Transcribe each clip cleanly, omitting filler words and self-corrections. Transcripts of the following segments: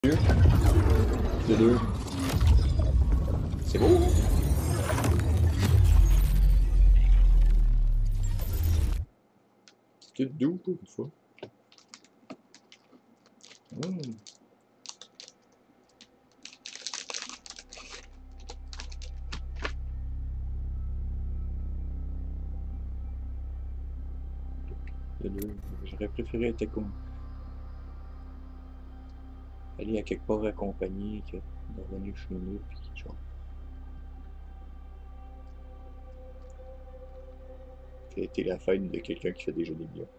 De deux. C'est beau. C'est doux pour une fois. De deux. J'aurais préféré être comme aller à quelque part accompagné que de revenir chez nous puis genre. Fêter la fête de quelqu'un qui fait déjà des millions.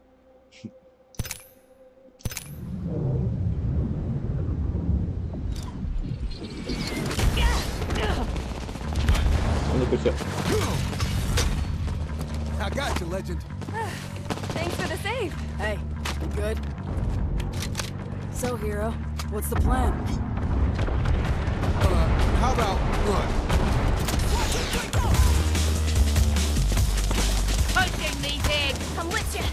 On a pas ça. I got you, legend. Thanks for the save. Hey, you good? So, hero, what's the plan? How about run? Punching these eggs. I'm with you.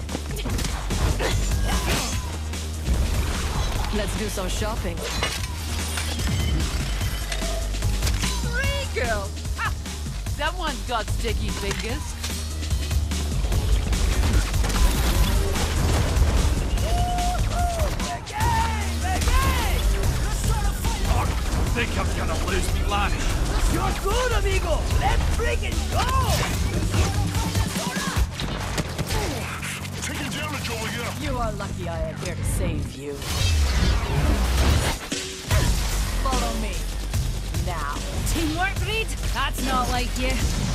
Let's do some shopping. Free girl. Ha! Someone's got sticky fingers. I think I'm gonna lose me line. You're good, amigo! Let's freaking go! Taking damage over here. You are lucky I am here to save you. Follow me. Now. Teamwork, Reed? That's not like you.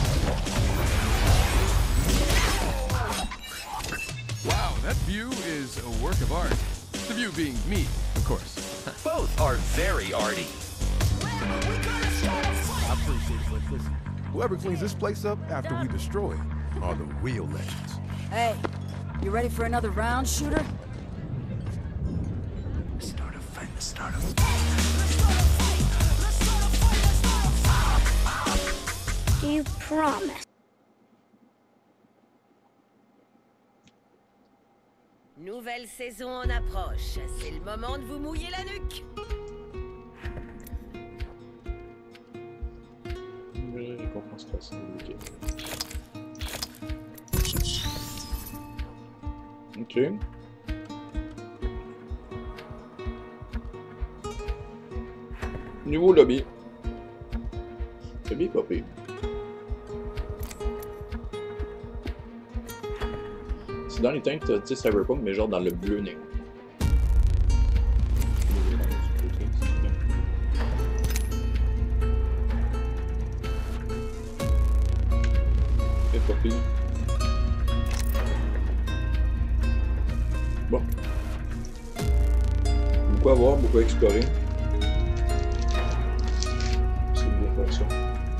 Wow, that view is a work of art. The view being me, of course. Both are very arty. I appreciate it, but listen. Whoever cleans this place up after we destroy it are the real legends. Hey, you ready for another round, shooter? Start a fight, start a You promise. Nouvelle saison en approche. C'est le moment de vous mouiller la nuque. Récompense facile, ok. Ok. Nouveau lobby. Lobby pas pire. C'est dans les teintes, tu sais, Cyberpunk, mais genre dans le bleu néon. C'est pas pire. Bon. Beaucoup à voir, beaucoup à explorer. C'est bien faire ça.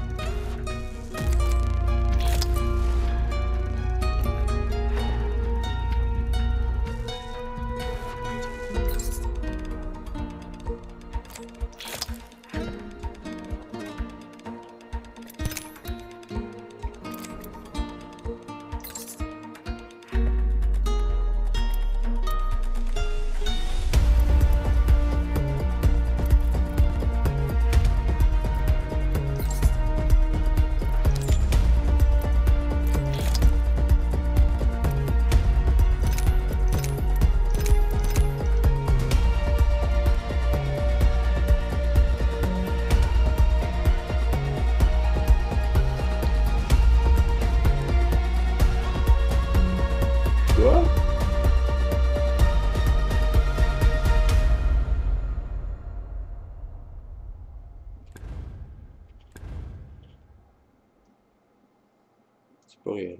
Quoi? C'est pas réel.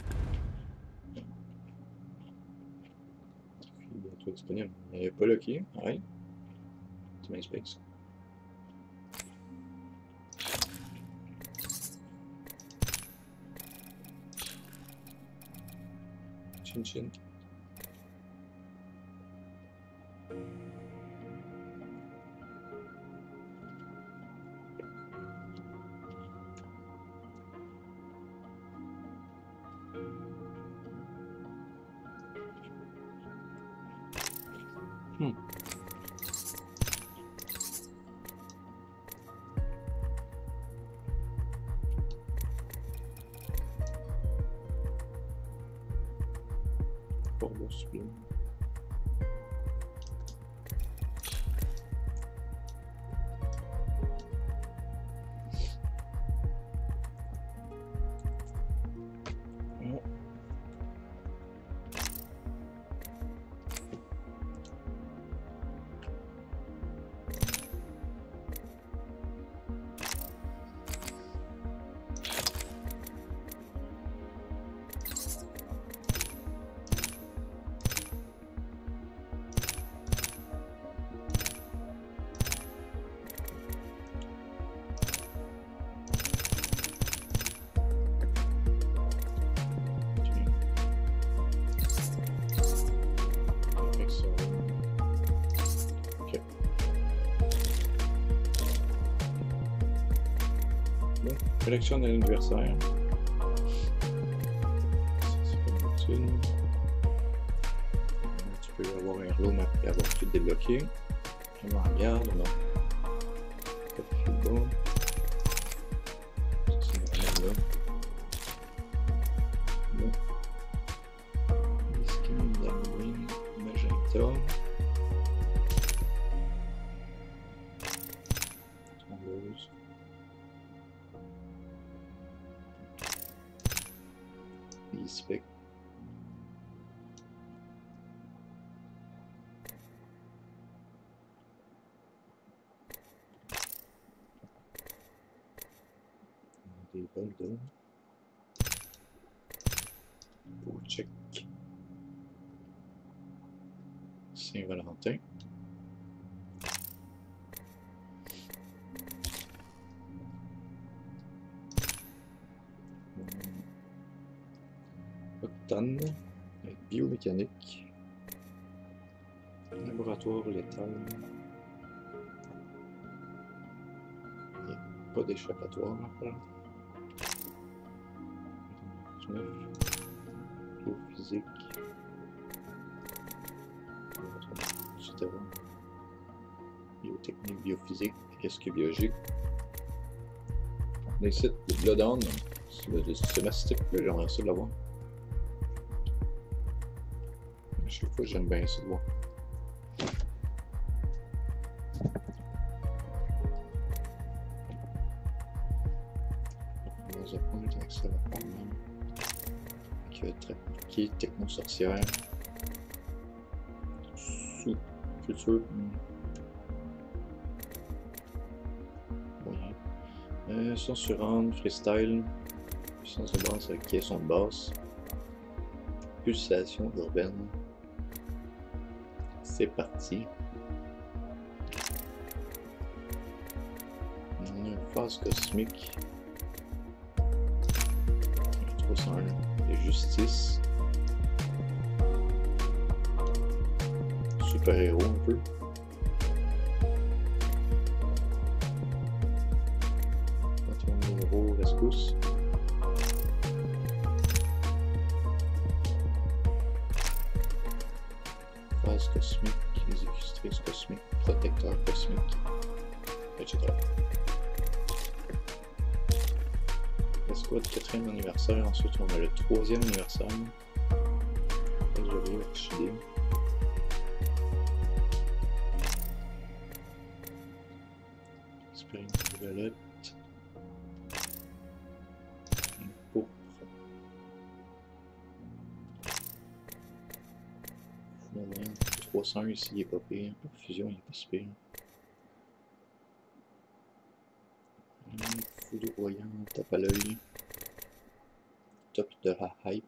Bientôt disponible. Il n'y avait pas le qui? Ouais. Tu m'expliques. Chin chin. là. Collection de l'anniversaire. C'est comme d'habitude. Tu peux avoir un heirloom après avoir tout débloqué. On en regarde, on a pas de fil bas. Ça c'est normal là. Là. Skin d'Halloween, magenta. Rose. Spec. Des bols d'eau. Pour check. Saint-Valentin. Octane, biomécanique, laboratoire létal, il n'y a pas d'échappatoire là. 9, biophysique, biotechnique, biophysique, risque biologique. On a ici le Bloodhound, c'est mastic, j'aimerais ça l'avoir. Chaque fois j'aime bien ça de voir. Dans un point d'accès à la forme qui est techno-sorcière. Sous culture. Moyen. Censurante, freestyle. Puissance de base avec caisson de basse. Pulsation urbaine. C'est parti. On a une phase cosmique. 301. De justice. Super-héros un peu. Héros rescousse. Phase cosmique, exécutrice cosmique, protecteur cosmique, etc. L'escouade 4e anniversaire, ensuite on a le 3e anniversaire. Joli, orchidée. Expérience violette. Pourpre. 300 ici, il n'est pas pire. Fusion, il n'est pas si pire. Foudroyant, tape à l'œil. Top de la hype.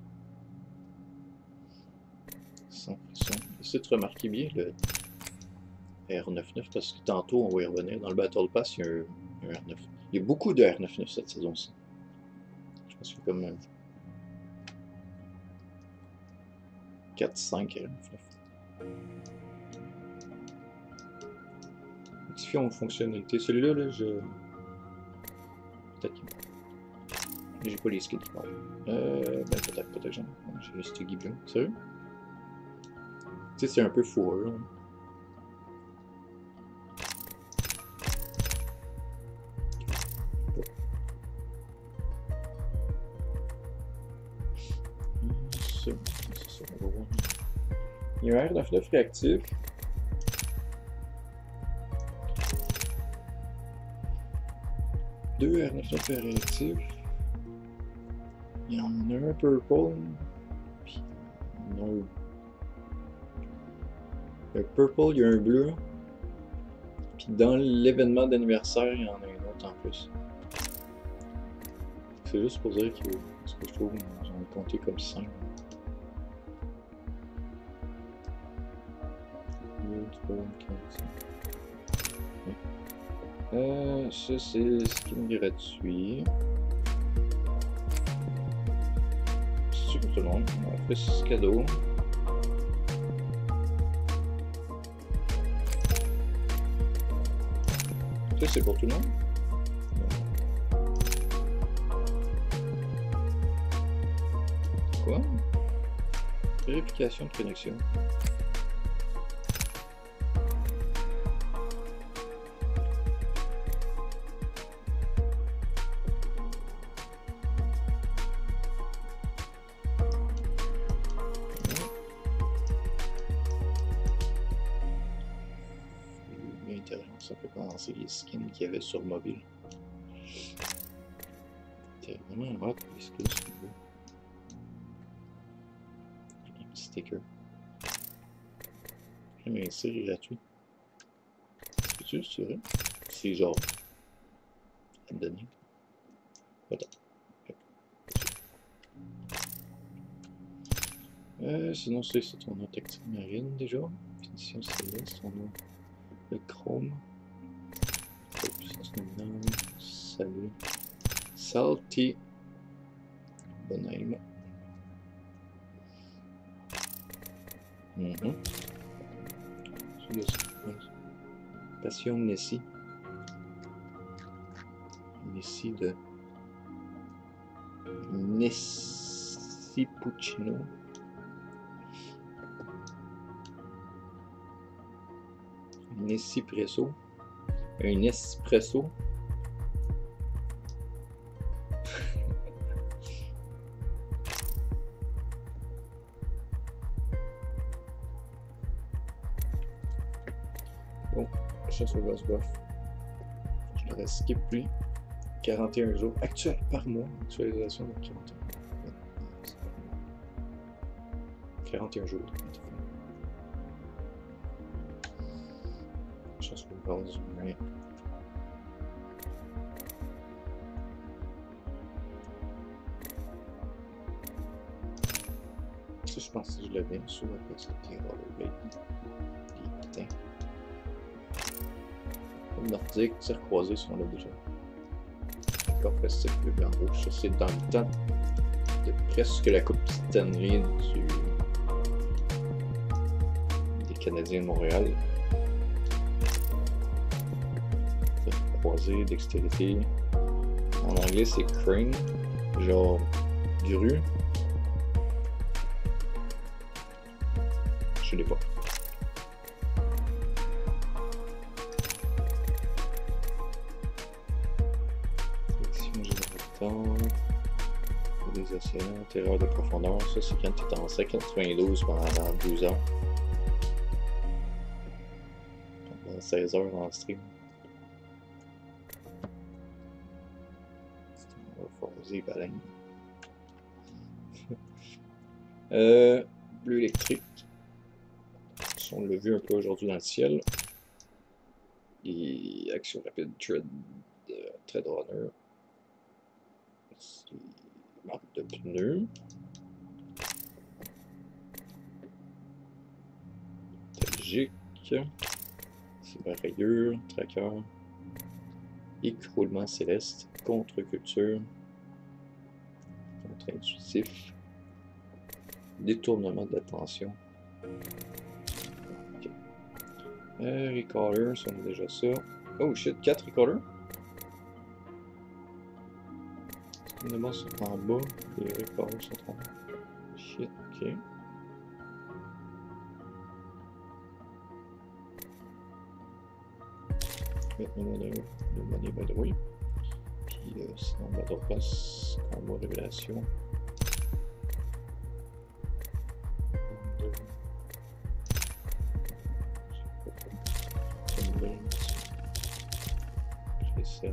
Sans frisson. Essayez de remarquer bien le R99 parce que tantôt on va y revenir. Dans le Battle Pass, il y a un R9. Il y a beaucoup de R99 cette saison-ci. Je pense qu'il y a comme 4-5 R99. Modifions en fonctionnalité. Celui-là, là, je. Peut-être qu'il. J'ai pas les skills qui parlent. Ben peut-être j'en ai. J'ai le Stuggy Blue. Sérieux? Tu sais, c'est un peu fourreux. Hein. Ça, on va voir. Il y a un R99 réactif. Deux R99 réactifs. Il y en a un purple. Puis il y en a un. Il y a un purple, il y a un bleu. Puis dans l'événement d'anniversaire, il y en a un autre en plus. C'est juste pour dire que ce que je trouve, j'en ai compté comme 5. Ça c'est skin gratuit. C'est pour tout le monde. On fait ce cadeau. Ça c'est pour tout le monde. Quoi? Vérification de connexion. Ça peut commencer les skins qu'il y avait sur mobile. C'était vraiment hot les skins sur mobile. Un petit sticker. Mais c'est gratuit. Peux-tu, c'est vrai? C'est genre à me donner. Attends. Sinon c'est ton nom tactile marine déjà. Finition céleste, ton nom. Le chrome. Puissance nominale. Salut. Salty. Bonheim. Passion Nessie. Nessie de Nessie Puccino. Nessie Presso. Un espresso. Bon, chasse au boss buff. Je l'aurais skip lui. 41 jours. Actuel par mois. Actualisation de 41 jours. Chasse au boss, ouais. Ça, je pense que je l'avais sur la petite rollerblade. Les putains. Comme nordique, tir croisé, si on l'a déjà. D'accord, festif, le blanc rouge. Ça, c'est dans le temps de presque la Coupe Stanley des Canadiens de Montréal. Croisé, dextérité. En anglais, c'est crane, genre grue. Je l'ai pas. Sélection générateur. Des océans, terreur de profondeur. Ça, c'est quand tu es en 592 pendant 12 heures. Pendant 16 heures en stream. Forzer baleine. Bleu électrique. On l'a vu un peu aujourd'hui dans le ciel. Et action rapide, Tread Runner. Marque de pneus. Stratégique. Cyber-rayure, tracker. Écroulement céleste. Contre-culture. Contre-intuitif. Détournement d'attention. Okay. Recaller, ça on a déjà ça. Oh shit, 4 recallers. Les boss sont en bas, les recallers sont en bas. Shit, ok. Maintenant, le money by the way. Puis sinon, Battle Pass, combat révélation. Excellent.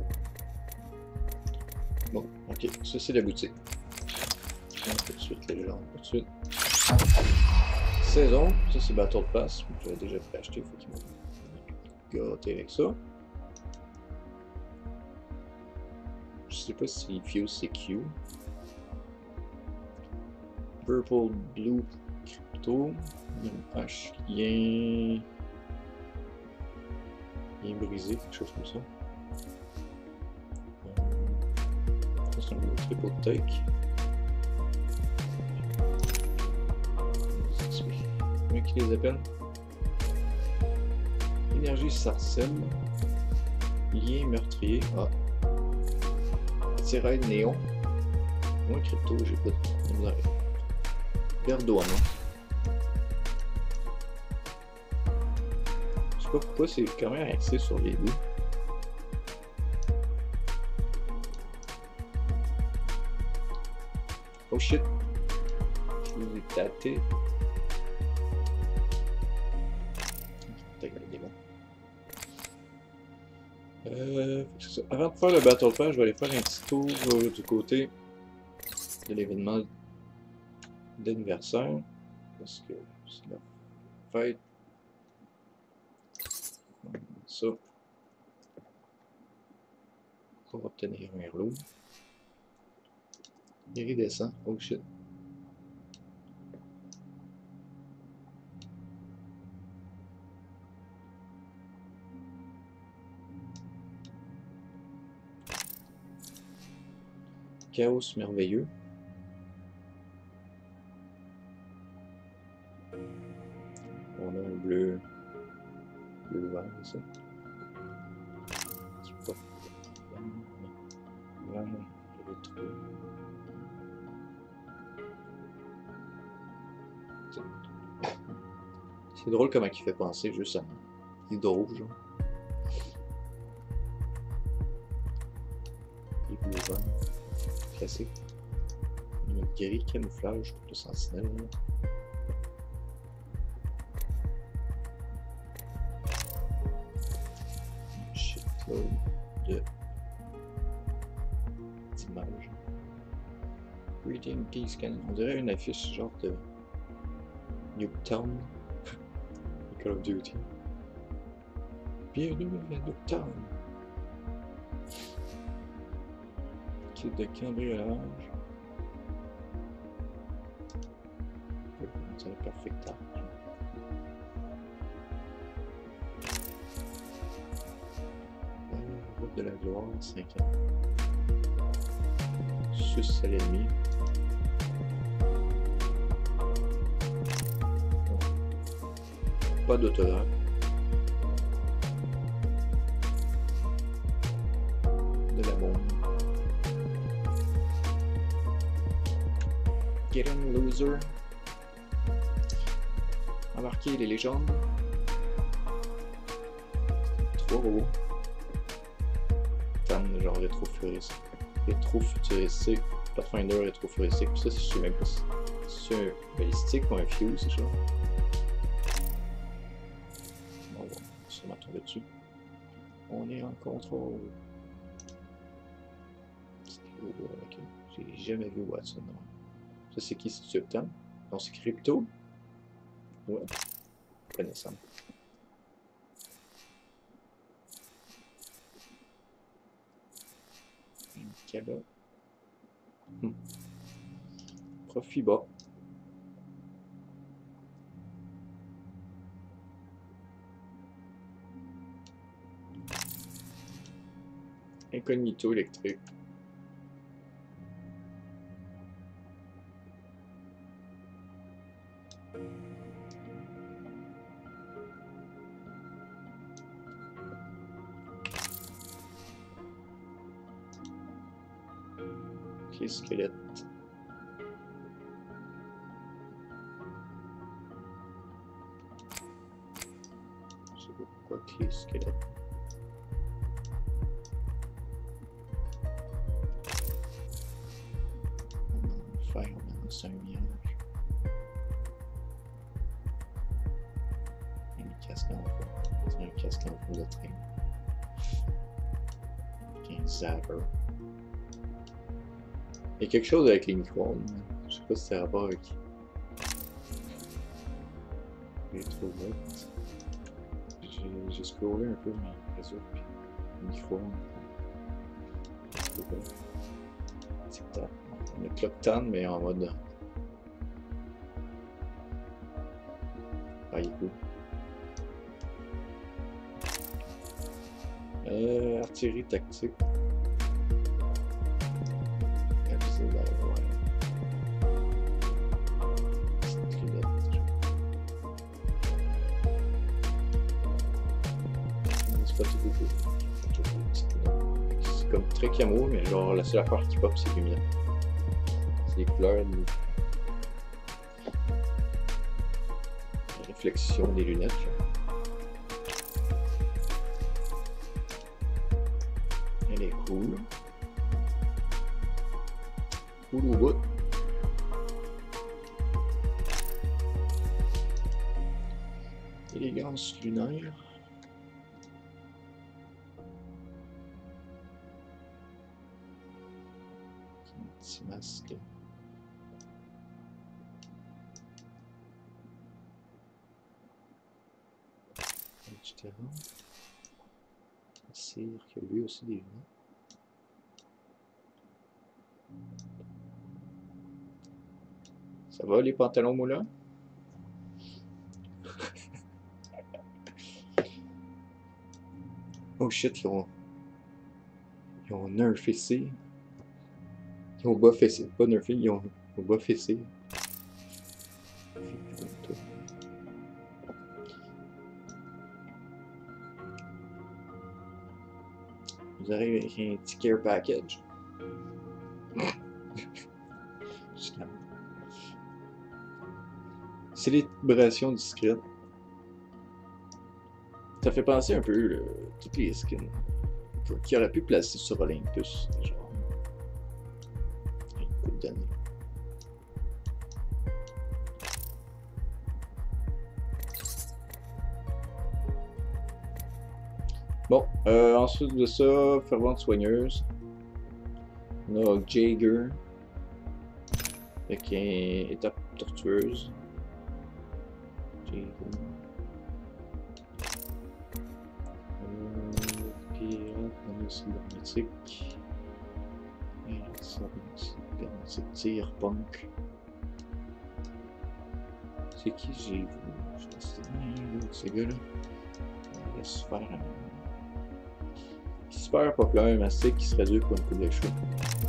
Bon, ok, ça c'est la boutique. Tout de suite, les gens, tout de suite. Saison, ça c'est Battle Pass, j'avais déjà pu acheter, faut qu'il m'a gâté avec ça. Je sais pas si Fuse c'est Q. Purple, Blue, Crypto, H, lien brisé, quelque chose comme ça. C'est un gros triple take. Comment qui les appelle? Énergie sarcelle. Lien meurtrier. Ah. Tirail néon. Moi crypto, j'ai pas de misère. Perdouane. Je sais pas pourquoi c'est quand même axé sur les deux. Oh shit. Je vous ai tâté. Avant de faire le Battle Pass, je vais aller faire un petit tour du côté de l'événement d'anniversaire. Parce que c'est la fête. Ça. Pour obtenir un heirloom. Iridescent. Oh shit. Chaos merveilleux. On a un bleu vert, ça. C'est pas vert, rétro. C'est drôle comment il fait penser juste à Hydro, genre. Et bleu vert. Classique. Un gris camouflage pour le sentinelle. Shitload d'images. Reading Key Scan. On dirait une affiche genre de Nuketown. Call of Duty. Bienvenue à Nuketown. De cambriolage. C'est un perfect âge. Route de la gloire, 5 ans. Suce à l'ennemi. Pas d'autographe. De la bombe. Get in, loser. Embarquer les légendes. 3 robots. Tan, genre rétro-futuristique. Pathfinder rétro-futuristique. Puis ça, je sais même pas si c'est un balistique ou un fuse, genre. Bon, on va sûrement tomber dessus. On est en contrôle. Ok. J'ai jamais vu Watson. Non. Ça c'est qui, c'est Upton? Non, c'est Crypto? Ouais. Connaissant. Kaba. Profit bas. Incognito électrique. Ok, squelette. Je sais pas pourquoi clé squelette. Fireman, c'est un mirage. Un casque en fond. C'est un casque en fond de train. Zapper. Il y a quelque chose avec les micro-ondes. Je sais pas si c'est rapport avec. J'ai trop vite. J'ai scrollé un peu mes réseaux. Puis le micro-ondes. Tic-tac. On a Clocktan, mais en mode. Ah, il est cool. Artillerie tactique. C'est pas tout beaucoup. C'est comme très camo, mais genre la seule affaire qui pop, c'est lumineux. C'est les couleurs, la réflexion des lunettes. Là. Elle est cool. Cool au bout. Élégance lunaire. Un petit masque. Etc. Cire qui a lui aussi des lunettes. Ça va les pantalons moulants? Oh shit, ils ont nerfé C. Ils ont buffé C. Pas nerfé, ils ont buffé C. Vous arrivez avec un petit care package. Célébration discrète. Ça fait penser un peu toutes les skins qu'il aurait pu placer sur Olympus. Genre. Une couple d'années. Bon, ensuite de ça, fervente soigneuse. On a Jaeger. Avec une étape tortueuse. Jaeger. Pirate, cybernétique. Cybernétique, tir, punk. C'est qui j'ai vu? Je sais pas ces gars-là. On va se faire un. Super populaire, mastic qui se réduit pour une coupe de cheveux.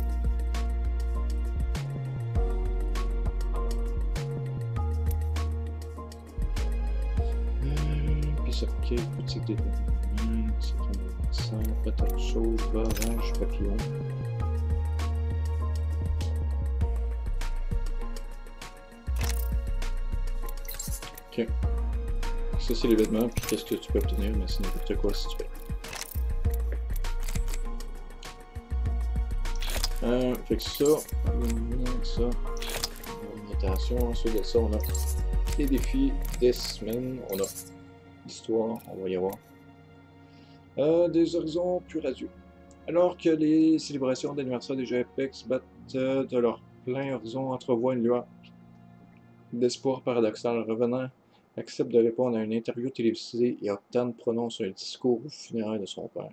Piece of cake, boutique des vêtements, c'est un sang, patate chaude, barrage, papillon. Ok. Ça c'est les vêtements, puis qu'est-ce que tu peux obtenir, mais c'est n'importe quoi si tu fais. Fait que ça, attention, ensuite de ça, on a les défis des semaines, on a l'histoire, on va y avoir des horizons plus radieux. Alors que les célébrations d'anniversaire des jeux Apex battent de leur plein horizon, entrevoient une lueur d'espoir paradoxal. Revenant accepte de répondre à une interview télévisée et Octane prononce un discours au funérailles de son père.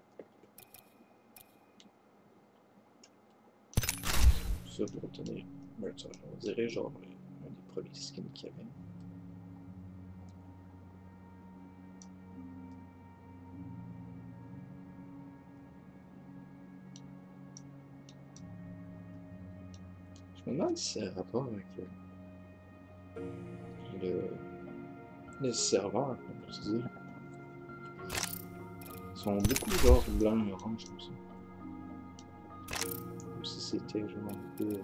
Ça pour obtenir Murder. On dirait genre un des premiers skins qu'il y avait. Je me demande si c'est un rapport avec les serveurs, on peut se dire. Ils sont beaucoup genre blanc et orange comme ça. Comme si c'était genre un peu.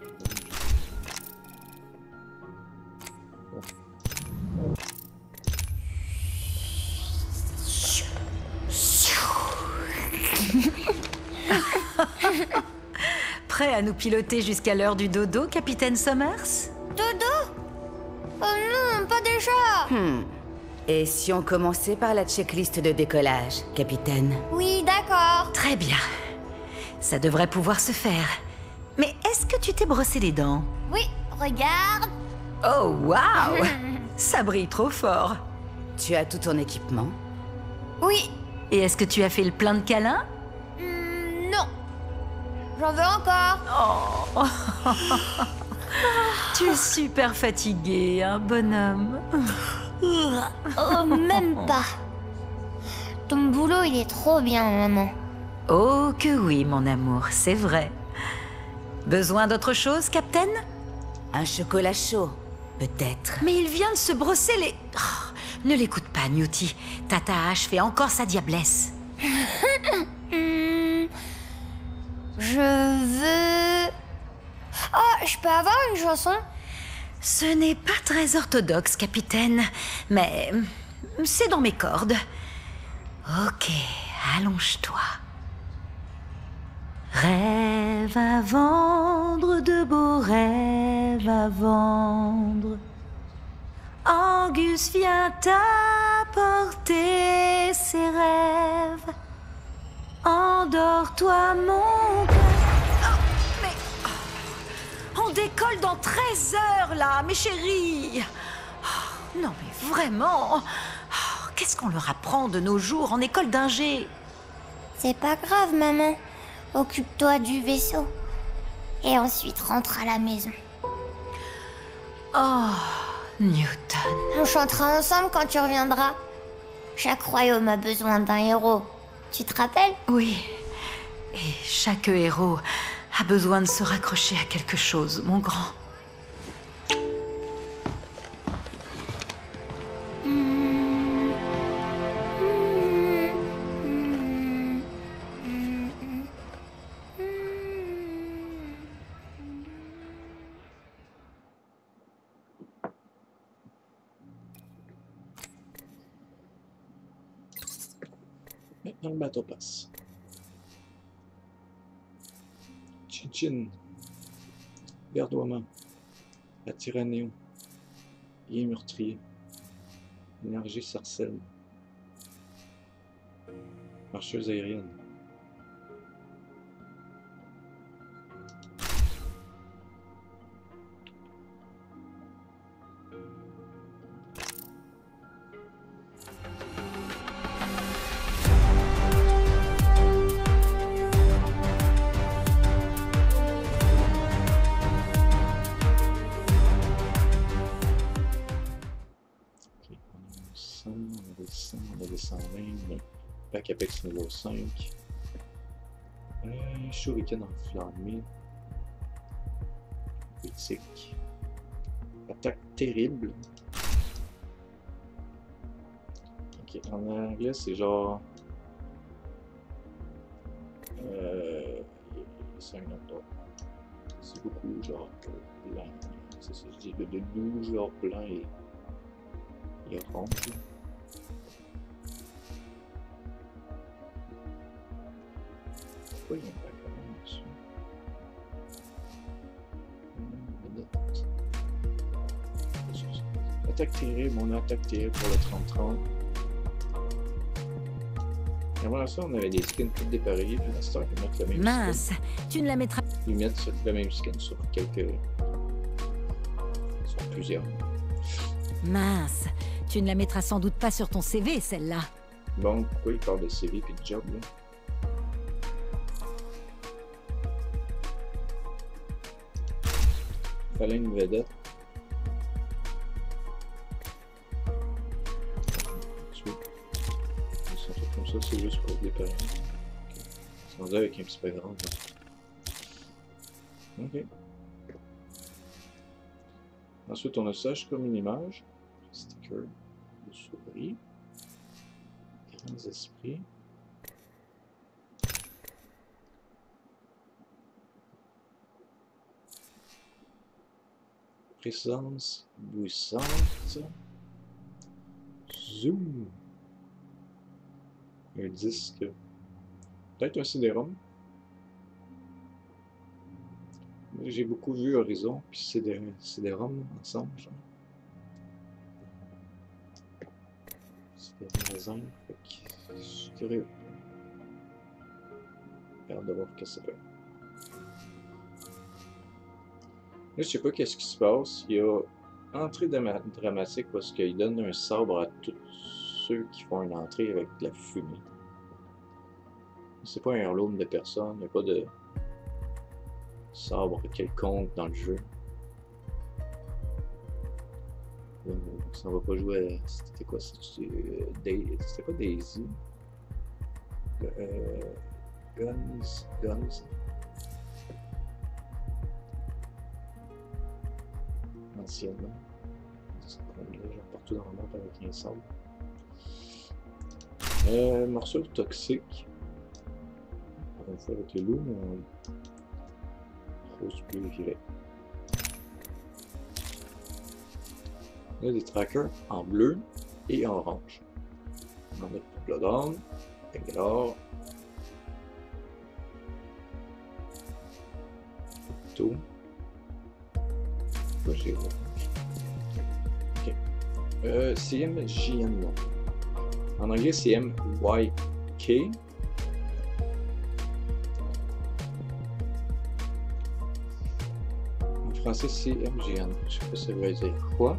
Prêt à nous piloter jusqu'à l'heure du dodo, Capitaine Summers? Dodo? Oh non, pas déjà! Et si on commençait par la checklist de décollage, Capitaine? Oui, d'accord. Très bien. Ça devrait pouvoir se faire. Mais est-ce que tu t'es brossé les dents? Oui, regarde. Oh, waouh! Ça brille trop fort. Tu as tout ton équipement? Oui. Et est-ce que tu as fait le plein de câlins? Non. J'en veux encore. Oh. Tu es super fatigué, hein, bonhomme. Oh, même pas. Ton boulot, il est trop bien, maman. Oh que oui, mon amour, c'est vrai. Besoin d'autre chose, Captain? Un chocolat chaud, peut-être. Mais il vient de se brosser les... Oh, ne l'écoute pas, Newty. Tata H fait encore sa diablesse. Je veux... Oh, je peux avoir une chanson? Ce n'est pas très orthodoxe, capitaine, mais c'est dans mes cordes. Ok, allonge-toi. Rêve à vendre, de beaux rêves à vendre. Angus vient t'apporter ses rêves. Endors-toi, mon cœur. Oh, mais... On décolle dans 13 heures, là, mes chéris. Oh, non, mais vraiment. Oh, qu'est-ce qu'on leur apprend de nos jours en école d'ingé? C'est pas grave, maman. Occupe-toi du vaisseau. Et ensuite rentre à la maison. Oh, Newton. On chantera ensemble quand tu reviendras. Chaque royaume a besoin d'un héros. Tu te rappelles? Oui. Et chaque héros a besoin de se raccrocher à quelque chose, mon grand. Maintenant le bateau passe. Chin-Chin, Verdoiement, la Tyrannéo, Lien meurtrier, Énergie sarcelle, Marcheuse aérienne. On avait 120, Pack Apex niveau 5, Shuriken enflammé, Critique, Attaque terrible. Ok, en anglais c'est genre... c'est un autre. C'est beaucoup genre blanc, c'est ça, je dis de doux, genre blanc et orange. Pourquoi ils n'ont pas commandé dessus? Attaque terrible, on a attaque terrible pour le 30-30. Et avant ça, on avait des skins toutes dépareillées, puis l'instant, ils mettent le même Mince, skin. tu ne la mettras... Ils mettent le même skin sur quelques... sur plusieurs. Mince, tu ne la mettras sans doute pas sur ton CV, celle-là. Bon, pourquoi il parle de CV puis de job, là? Fallait une vedette. Ils sont tous comme ça, c'est juste pour déparer. Okay. Ils sont rendus avec un petit peu grand. Ok. Ensuite, on a ça, je comme une image. Sticker de souris. Grands esprits. Présence bouissante. Zoom. Un disque. Peut-être un CD-ROM. J'ai beaucoup vu Horizon, puis CD-ROM ensemble. Genre. C'est des magasins, fait que je suis curieux. J'ai hâte de voir ce que ça fait. Là, je sais pas qu'est-ce qui se passe. Il y a entrée dramatique parce qu'il donne un sabre à tous ceux qui font une entrée avec de la fumée. C'est pas un heirloom de personne, il n'y a pas de sabre quelconque dans le jeu. Ça va pas jouer à... C'était quoi? C'était quoi Daisy? Guns. Anciennement. Genre partout dans le monde avec un sabre. Morsure toxique. On fait avec le loup, mais rose bleu violet. On a des trackers en bleu et en orange. On en a pour Bloodhound, Bangalore, tout. Pourquoi j'ai orange? Ok. CMJN. En anglais, c'est MYK. En français, c'est MGN. Je sais pas si ça veut dire quoi.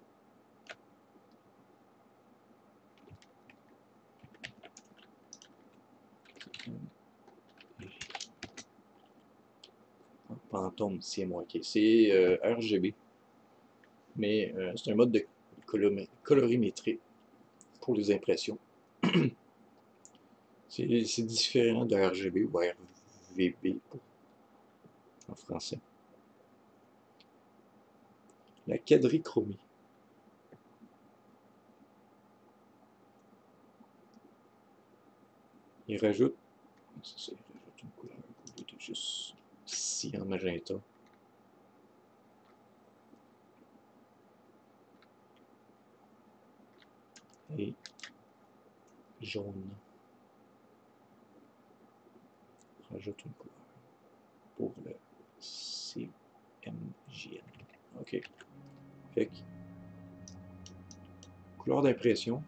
Phantom CMYK. C'est RGB. Mais c'est un mode de colorimétrie pour les impressions. C'est différent de RGB ou RVB en français. La quadrichromie. Il rajoute une couleur de juste cyan magenta. Et jaune. Rajoute une couleur pour le CMJN. Ok. Fait que, couleur d'impression.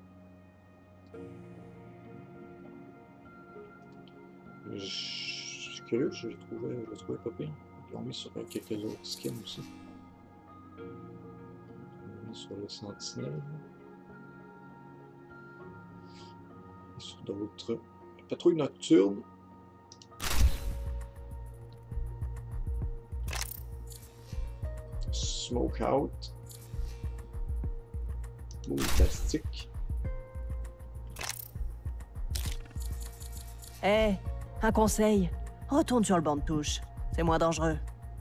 Je suis curieux, je le trouvais pas pire. Ils l'ont mis sur quelques autres skins aussi. Ils l'ont mis sur le Sentinelle. Et sur d'autres. Patrouille nocturne. Smoke out. Boule plastique. Eh, un conseil. Retourne sur le banc de touche. C'est moins dangereux.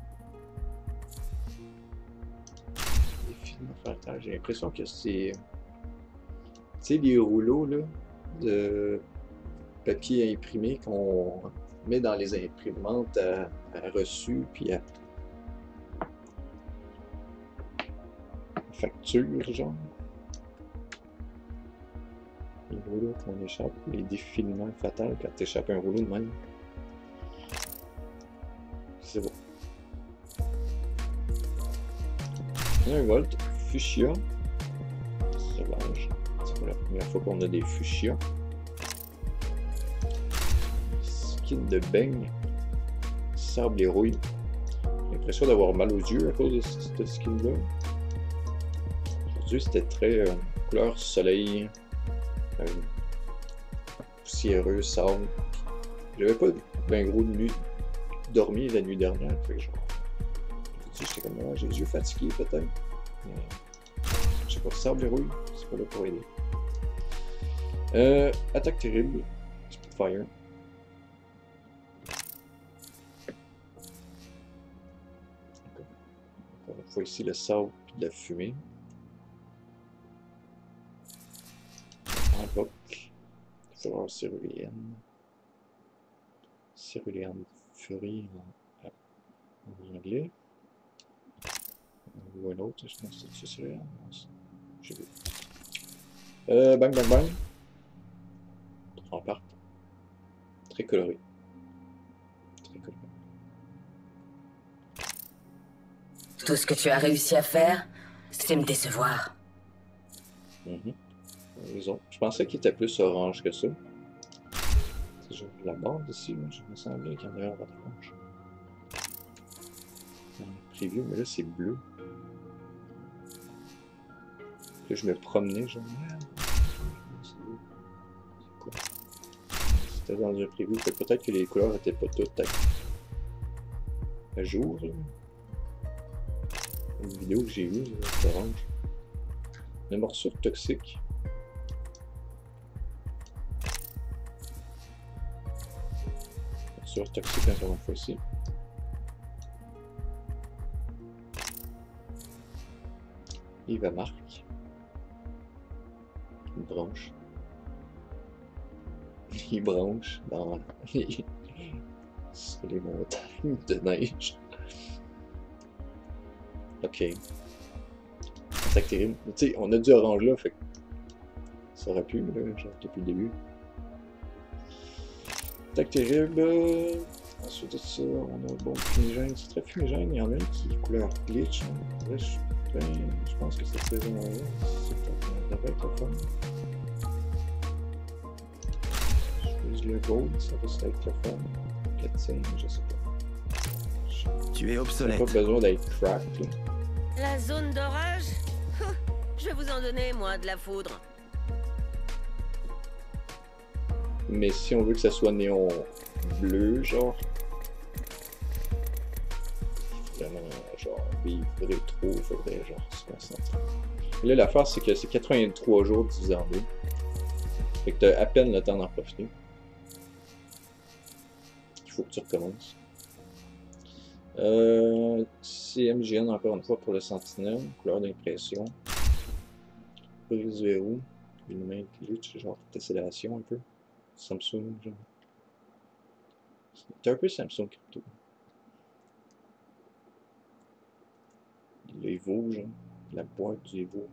Les films fatals, j'ai l'impression que c'est... Tu sais, les rouleaux là, de papier imprimé qu'on met dans les imprimantes à reçu, puis à facture, genre. Les rouleaux qu'on échappe, les défilements fatals quand t'échappes un rouleau de même. C'est bon. Un volt, fuchsia. Sauvage. C'est pas la première fois qu'on a des fuchsia. Skin de beigne. Sable et rouille. J'ai l'impression d'avoir mal aux yeux à cause de cette skin-là. Aujourd'hui, c'était très couleur soleil. Poussiéreux, sable. J'avais pas ben gros de nuit dormi la nuit dernière, fait que genre, j'étais comme j'ai les yeux fatigués peut-être. Je sais pas, sable et rouille, c'est pas là pour aider. Attaque terrible, Spitfire. Encore une fois ici le sable et de la fumée. Invoque. Fleur céruléenne. Céruléenne furie en anglais. Ou un autre, je pense que c'est céruléenne. J'ai vu. Bang bang bang. En part. Très coloré. Très coloré. Tout ce que tu as réussi à faire, c'est me décevoir. Raison. Je pensais qu'il était plus orange que ça. J'ai la bande ici, là. Je me semblais qu'il y en avait un orange. Dans le preview, mais là c'est bleu. Là je me promenais, genre. C'est quoi? C'était dans un preview, peut-être que les couleurs étaient pas toutes à jour. Là. Une vidéo que j'ai vue, c'est orange. Une morsure toxique. Morsure toxique encore une fois ici. Eva Marc. Une branche. Les branches dans sur les montagnes de neige. Ok. Attaque terrible. Tu sais, on a du orange là, fait que ça aurait pu, là, genre depuis le début. Attaque terrible. Ensuite de ça, on a bon fumigène. C'est très fumigène. Il y en a un qui est couleur glitch. Hein. Là, je pense que cette saison-là, ça devrait être fun. Le gold, ça risque d'être le fun. Platine, je sais pas. Tu es obsolète. Pas besoin d'être cracked. Là. La zone d'orage? Je vais vous en donner, moi, de la foudre. Mais si on veut que ça soit néon bleu, genre. Vraiment, genre, vivre rétro, faudrait genre 60. Et là, l'affaire, c'est que c'est 83 jours divisé en 2. Fait que t'as à peine le temps d'en profiter. Il faut que tu recommences. C'est MGN encore une fois pour le Sentinelle, couleur d'impression. Brise verrou, une main glitch, genre tessellation un peu. Samsung, genre. C'est un peu Samsung Crypto. L'Evo, genre. La boîte du Evo.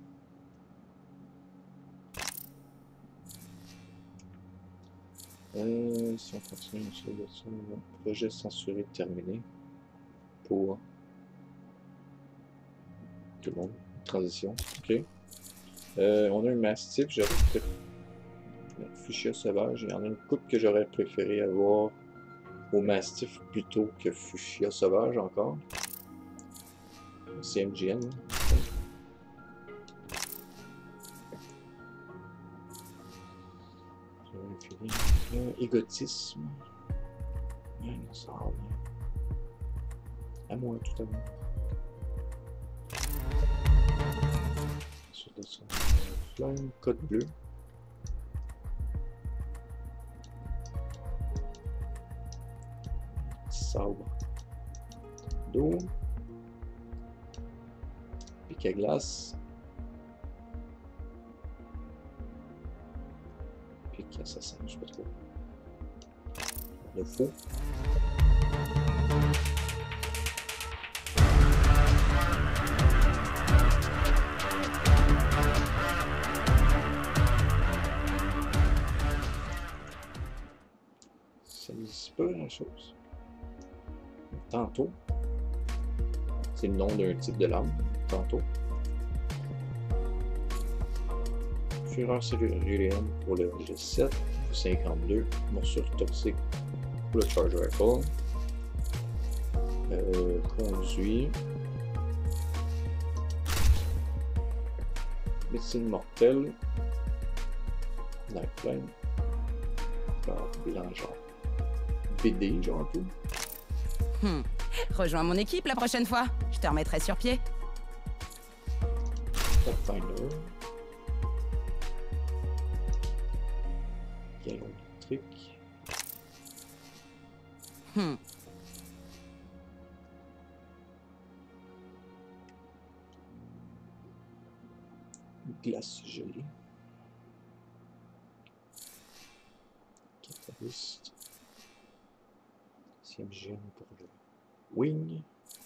Si on continue sur le projet censuré terminé pour tout le monde. Transition. Ok. On a un Mastiff. J'aurais peut-être Fuchsia sauvage. Il y en a une couple que j'aurais préféré avoir au Mastiff plutôt que Fuchsia sauvage encore. C'est MGN. Égotisme. Ça va bien. À moi, tout à l'heure. Sur de son flamme, code bleu. Sabre. D'eau. Pique à glace. Pique assassin, je sais pas trop. Le faux. Ça ne dit pas grand chose. Tantôt. C'est le nom d'un type de lame. Tantôt. Fureur cellulaire pour le G7. 52. Morsure toxique pour le Charge Rifle. Conduit. Médecine mortelle. Lifeline. Blanc genre. BD genre un peu. Rejoins mon équipe la prochaine fois. Je te remettrai sur pied. Pathfinder. Galon électrique. Glace gelée. Catalyst. CMGN pour le Wing.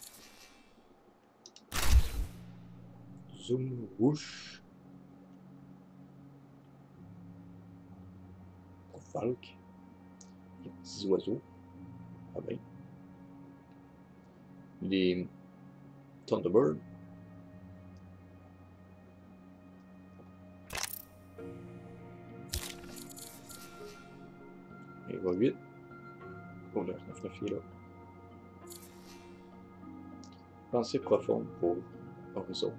Zoom Whoosh. Pour Valk. Les petits oiseaux. Ah ben. Les Thunderbird. Il va vite. Oh là, la fille là. Pensée profonde pour Horizon.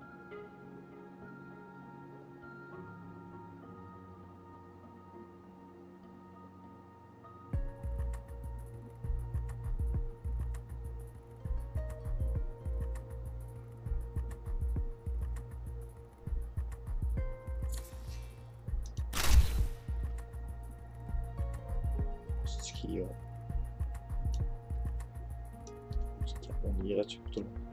On ira dessus pour tout le monde.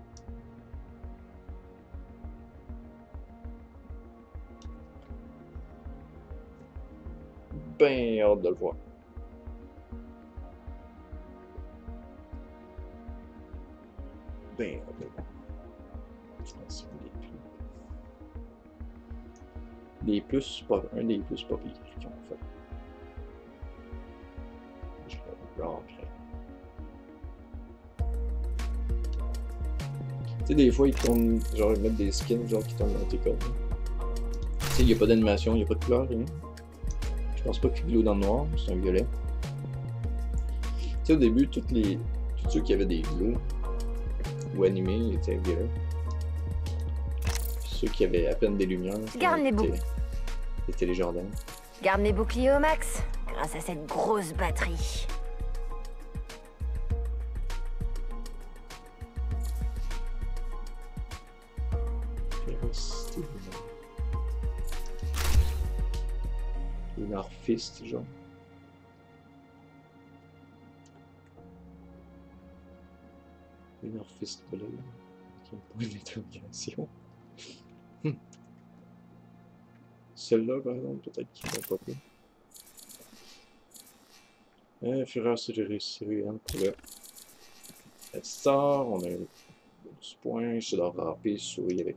Ben hâte de le voir. Ben hâte de le voir. Je pense que c'est des plus, pas un des plus pas pires qu'ils ont fait. Je l'ai vraiment créé. Tu sais, des fois, ils tournent, genre, ils mettent des skins, genre, qui tournent dans tes codes. Tu sais, il n'y a pas d'animation, il n'y a pas de couleur, rien. Je pense pas qu'il glow dans le noir, c'est un violet. Tu sais, au début, tous ceux qui avaient des glows ou animés, ils étaient violets. Ceux qui avaient à peine des lumières, étaient les jardins. Garde mes boucliers au max, grâce à cette grosse batterie. Lunar Fist, genre. Lunar Fist Bleu, qui est un point d'interrogation. Celle-là, par exemple, peut-être qu'il va pas pris. Fureur Sirian pour le star. On a un petit point. Je dois ramper, souris avec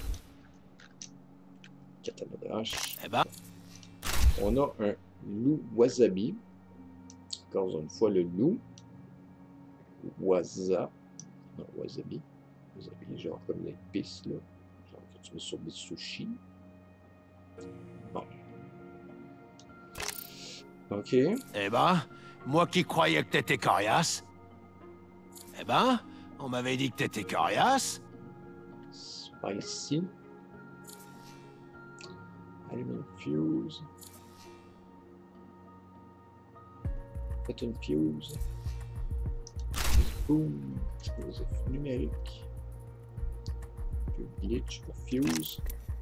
katana de hache. Eh ben. On a un loup wasabi. Encore une fois, le loup. Non, wasabi. Wasabi, genre comme l'épice, là. Genre que tu mets sur des sushis. Bon. Ok. Eh ben, moi qui croyais que t'étais coriace. Eh ben, on m'avait dit que t'étais coriace. Spicy. Element Fuse. Faites une fuse. Boom. Explosif numérique. Glitch pour fuse.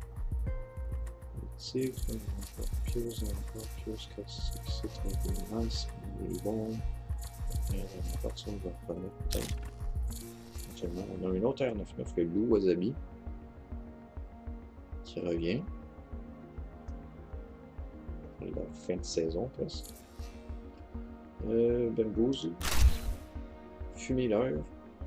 Tigre. Encore fuse. Classique. C'est très nice. Il est bon. À partir de la première peut-être. On a une autre R99, le loup wasabi. Qui revient. La fin de saison presque. Bamboozle. Fumer l'heure.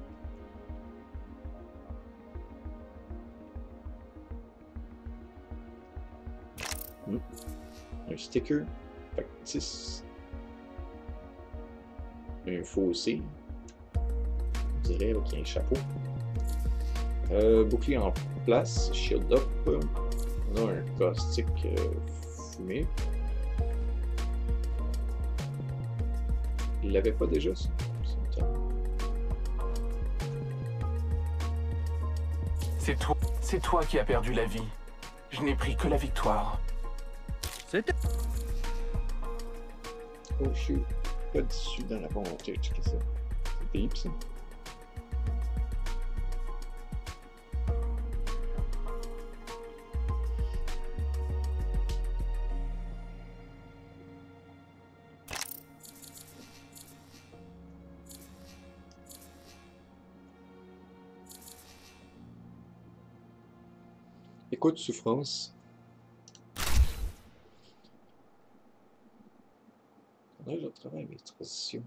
Un sticker. Factice. Un fossé. On dirait qu'il y a un chapeau. Bouclier en place. Shield up. On a un caustique fumé. Il l'avait pas déjà, ça? C'est toi qui as perdu la vie. Je n'ai pris que la victoire. C'était... Oh shoot. Pas d'issue dans la volonté. Checkez ça. C'est deep, ça. Écoute, souffrance. Là, je travaille avec transition.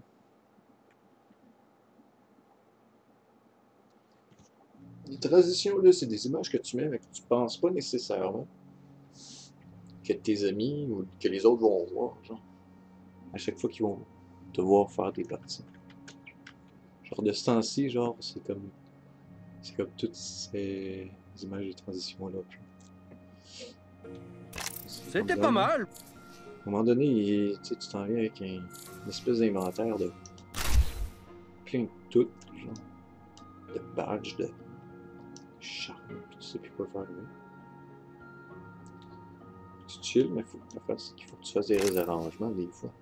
Les transitions, là, c'est des images que tu mets, mais que tu penses pas nécessairement que tes amis ou que les autres vont voir, genre. À chaque fois qu'ils vont devoir faire des parties. Genre de ce temps-ci, genre, c'est comme toutes ces images de transition là. C'était pas mal. À un moment donné, tu sais, tu t'en viens avec une espèce d'inventaire de plein de tout, genre de badges, de charme, tu sais plus quoi faire avec. Tu chill, mais faut que tu fasses, qu'il faut que tu fasses des réarrangements des fois.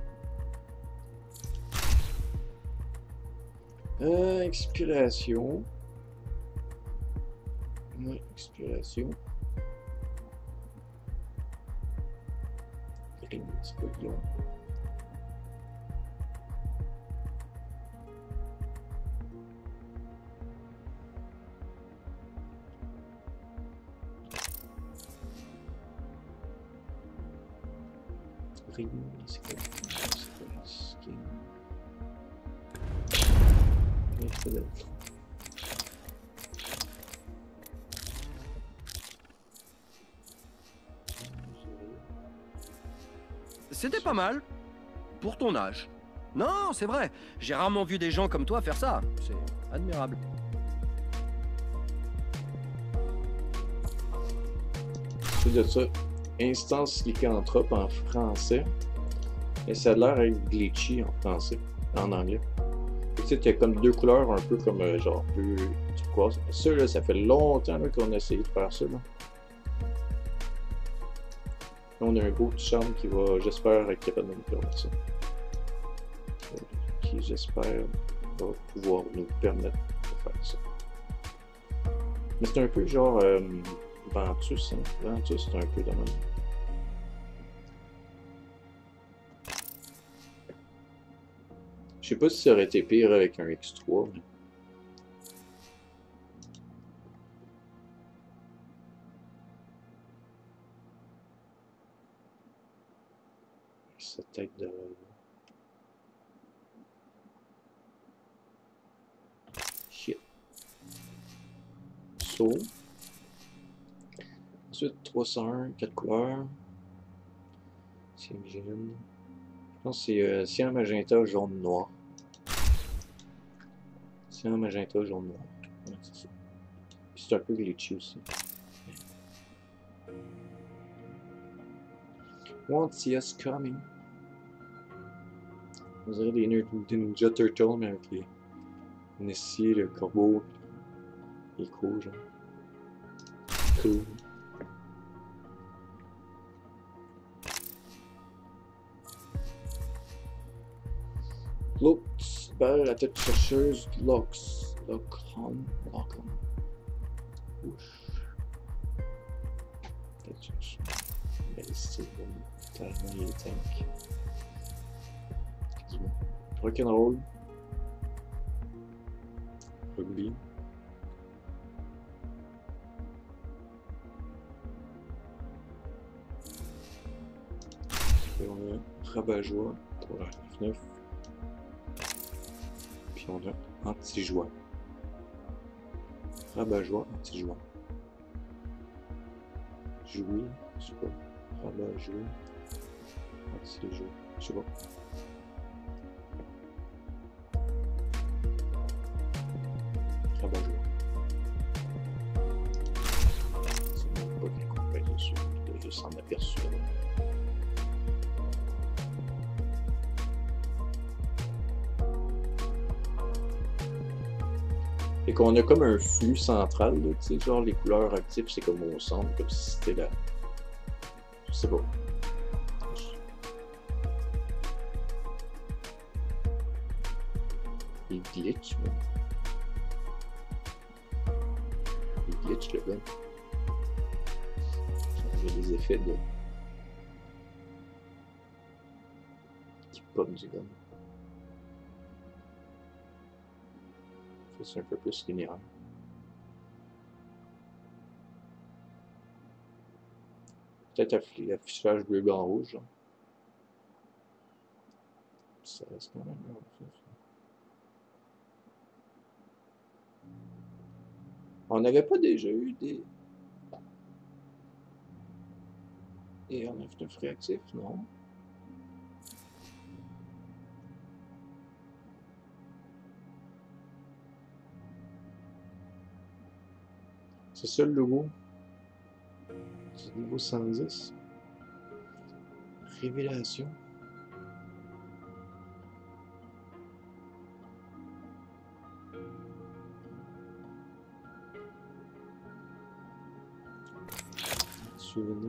Expiration. Ouais, expiration. C'est pas lion. Ring, c'est quoi? C'est quoi le skin? C'était pas mal. Pour ton âge. Non, c'est vrai. J'ai rarement vu des gens comme toi faire ça. C'est admirable. C'est de ça. Instance lycanthrope en français. Et ça a l'air être glitchy en français. En anglais. Tu sais, il y a comme deux couleurs un peu comme genre bleu turquoise. Ça, là, ça fait longtemps qu'on a essayé de faire ça. Là. On a un beau petit charme qui va, j'espère, être capable de nous permettre ça. Qui, j'espère, va pouvoir nous permettre de faire ça. Mais c'est un peu genre Ventus, hein. Ventus, c'est un peu de même. Je sais pas si ça aurait été pire avec un X3, mais... Cette tête de... Shit. Saut. Ensuite, 301, 4 couleurs. C'est jaune. Je pense que c'est cyan, magenta, jaune, noir. Cyan, magenta, jaune, noir. Ouais, c'est ça. Puis c'est un peu glitchy aussi. Won't see us coming. On dirait des Ninja Turtles, mais avec les Nessie, le corbeau, les cool, genre. Cool. Lux, balle la tête chercheuse, Lux, Lockron. Ouch. Tête chercheuse. Mais c'est tellement il est tank. Rock'n'roll. Rugby. Et on a rabat-joie pour la F9. Puis on a anti-joie. Rabat-joie, anti-joie. Jouer, je sais pas. Rabat-joie, anti-joie, je sais pas. Rabat-joie. C'est même pas bien qu'on pèse dessus, je vais juste s'en aperçu. Et qu'on a comme un flux central, tu sais, genre les couleurs actives, c'est comme au centre, comme si c'était là. Je sais pas. Il glitch, mais... Il glitch le gun. Il y a des effets de... qui pop du gun. C'est un peu plus linéaire. Peut-être affichage bleu, blanc, rouge. Ça reste quand même là. On n'avait pas déjà eu des R9 réactifs, non? C'est ça le logo du niveau 110. révélations. Souvenir.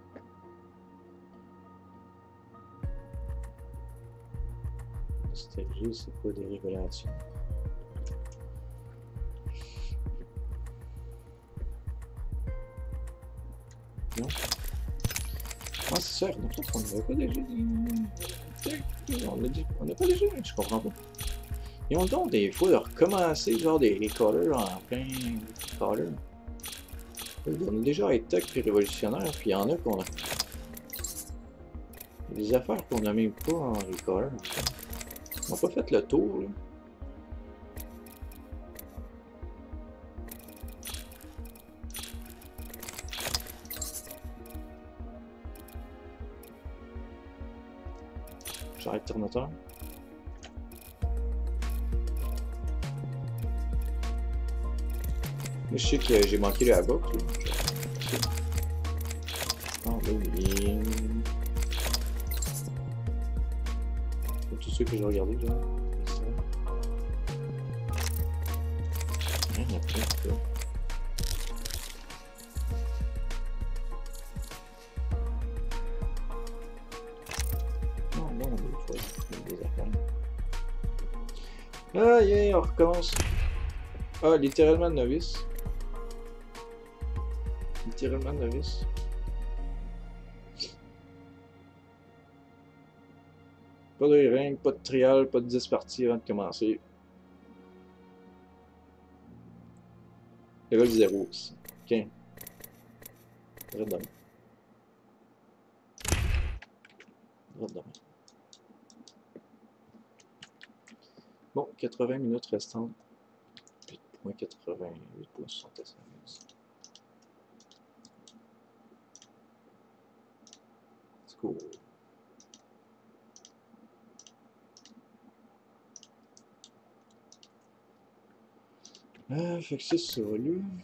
Nostalgie, c'est pas des révélations. Non. Ah, c'est ça, donc on n'avait pas déjà dit. On n'a pas déjà, je comprends pas. Ils ont donc des fois de recommencer genre des recolors en plein color. On a déjà été tech et révolutionnaire, puis il y en a qu'on a. Des affaires qu'on n'a même pas en recolor. On n'a pas fait le tour là. J'arrête tournateur. Mais je sais que j'ai manqué la boucle. Ah oui. C'est tout ce que j'ai regardé, genre. Il y en a plein de ça. Ah, yeah, on recommence. Ah, littéralement novice. Littéralement novice. Pas de ring, pas de trial, pas de 10 parties avant de commencer. Level 0 aussi. Ok. Redonne. Redonne. Bon, 80 minutes restantes. 8.88, 8.75. C'est cool. Fait que c'est ça, là.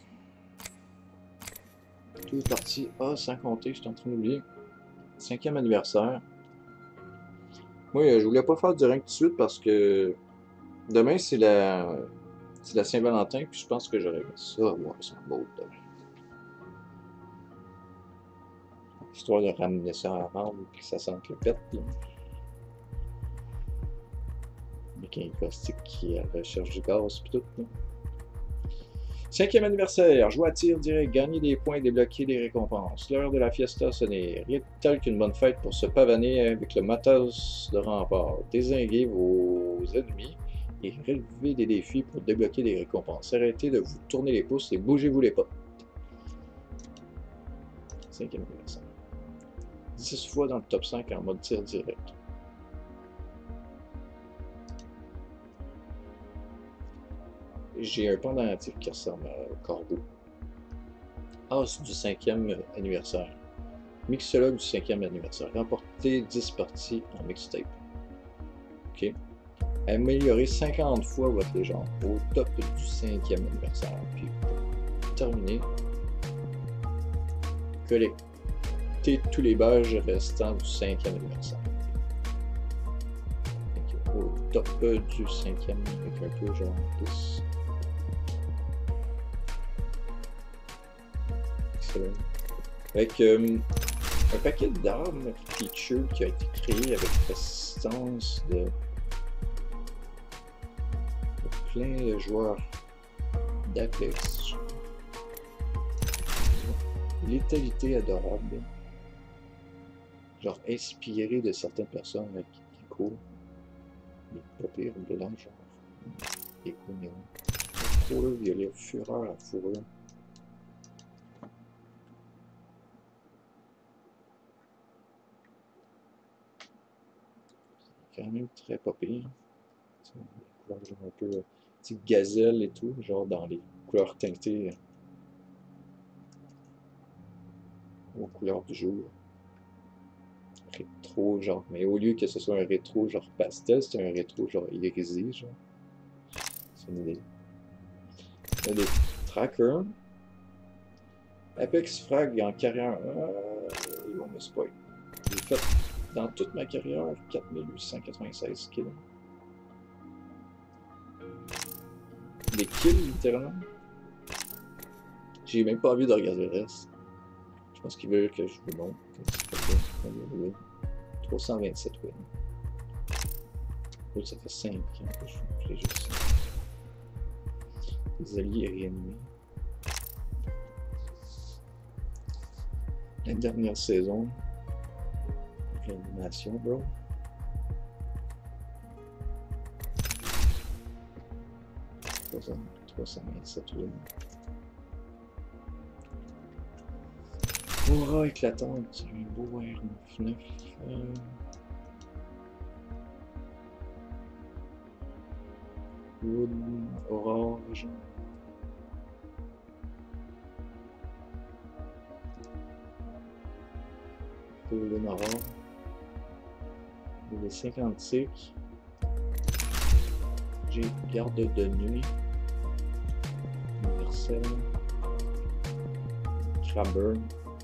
Tout est parti. Ah, sans compter, je suis en train d'oublier. 5e anniversaire. Moi, je voulais pas faire du rank tout de suite parce que demain, c'est la Saint-Valentin, puis je pense que j'aurais mis ça, ouais, c'est beau demain. Histoire de ramener ça à vendre, puis que ça sente le pète, là. Avec un caustique qui est à la recherche du gaz, puis tout, là. 5e anniversaire, jouer à tir direct, gagner des points et débloquer des récompenses. L'heure de la fiesta sonnait. Rien de tel qu'une bonne fête pour se pavaner avec le matos de rempart. Dézinguer vos ennemis et relever des défis pour débloquer des récompenses. Arrêtez de vous tourner les pouces et bougez-vous les potes. 5e anniversaire. 10 fois dans le top 5 en mode tir direct. J'ai un pendentif qui ressemble à Corbeau. As du 5e anniversaire. Mixologue du 5e anniversaire. Remporter 10 parties en mixtape. Ok. Améliorer 50 fois votre légende au top du 5e anniversaire. Puis pour terminer, collecter tous les badges restants du 5e anniversaire. Donc, au top du 5e avec un peu genre 10. Avec un paquet d'armes feature qui a été créé avec l'assistance de plein de joueurs d'Apex. Létalité adorable. Genre inspiré de certaines personnes avec qui courent. Pas pire, blanc, genre. Écho néon. Fourrure violet, fureur à fourrure. Quand même très pas pire. Un peu petit gazelle et tout, genre dans les couleurs teintées aux couleurs du jour. Rétro, genre, mais au lieu que ce soit un rétro genre pastel, c'est un rétro genre irisé, genre. C'est une idée. Il y a des trackers. Apex Frag en carrière. Ils vont me spoil. J'ai fait Dans toute ma carrière, 4896 kills. Des kills, littéralement. J'ai même pas envie de regarder le reste. Je pense qu'ils veulent que je vous montre. 327 wins. Oh, ça fait 5 ans que je fais juste ça. Les alliés réanimés. La dernière saison. Réanimation, bro. « 327 wins. Aura éclatante, un beau R9. Wood, Orange. Golden Aurore. Il est 50 tics. J'ai garde de nuit. Universel. Craburn.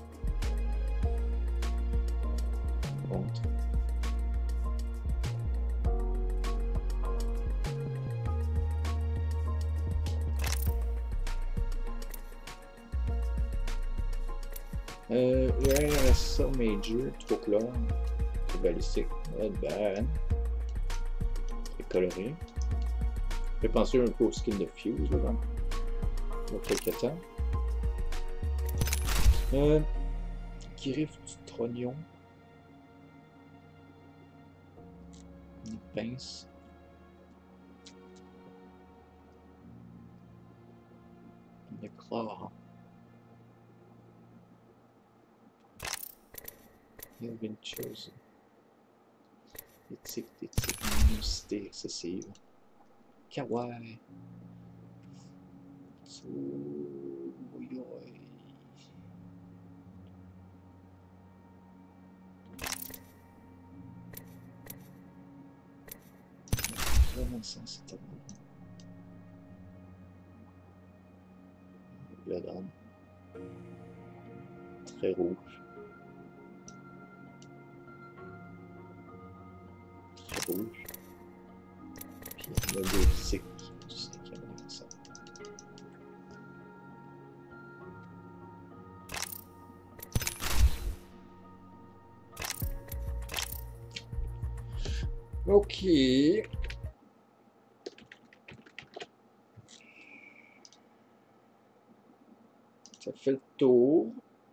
Contre. RSA Major, trop clair. Balistique, not bad. C'est coloré. J'ai pensé un peu au skin de Fuse, là. Il y a quelques temps. Kirif du Trognon. Une pince. Une éclair. Il y a une chose. Éthique, luminosité excessive. Kawaii. Vraiment sensible. Le drame. Très rouge. Très rouge. Puis il y a des cycles du 5e anniversaire. Ok. Ça fait le tour.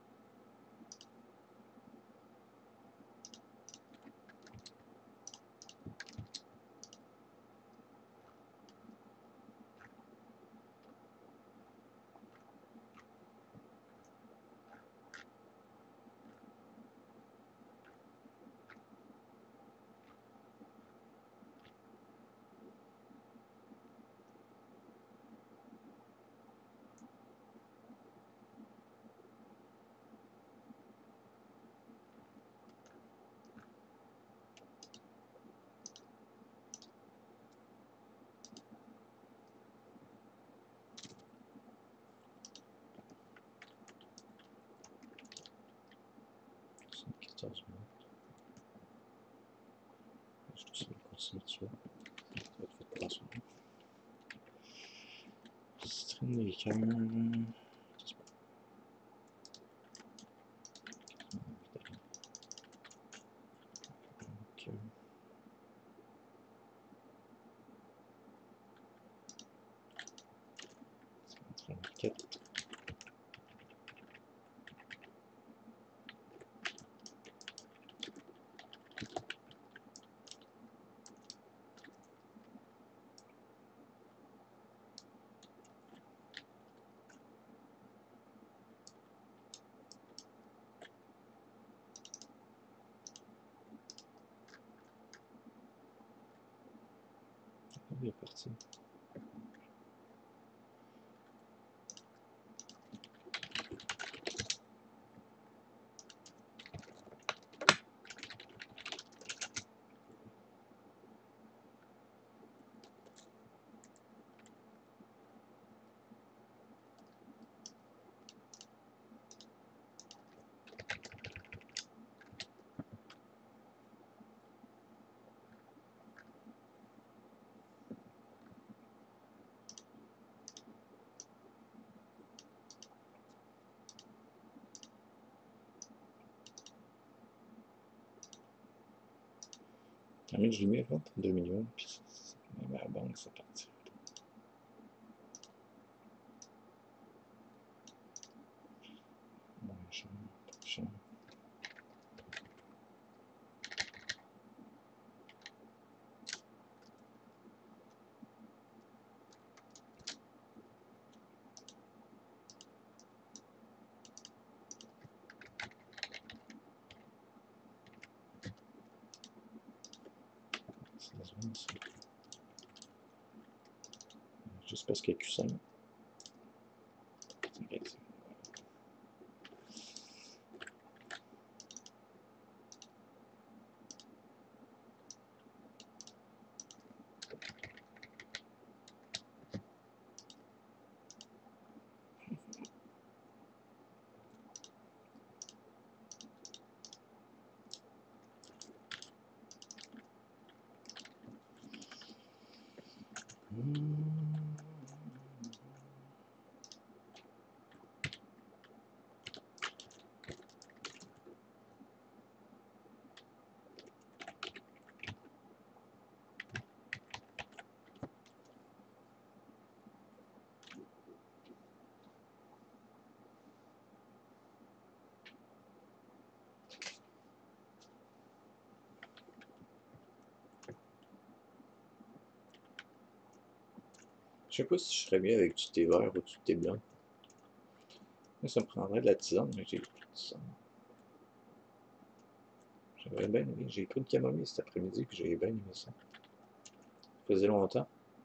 Je dois continuer dessus. String des cœurs. Il est parti. Combien je l'ai mis à vendre? 2 millions, puis même à la banque, ça partit. Moins cher, pas cher. Juste parce qu'il y a Q5. Je sais pas si je serais bien avec du thé vert ou du thé blanc. Là, ça me prendrait de la tisane, mais j'ai plus de tisane. J'avais bien aimé. J'ai pris une camomille cet après-midi puis j'avais bien aimé ça. Ça faisait longtemps.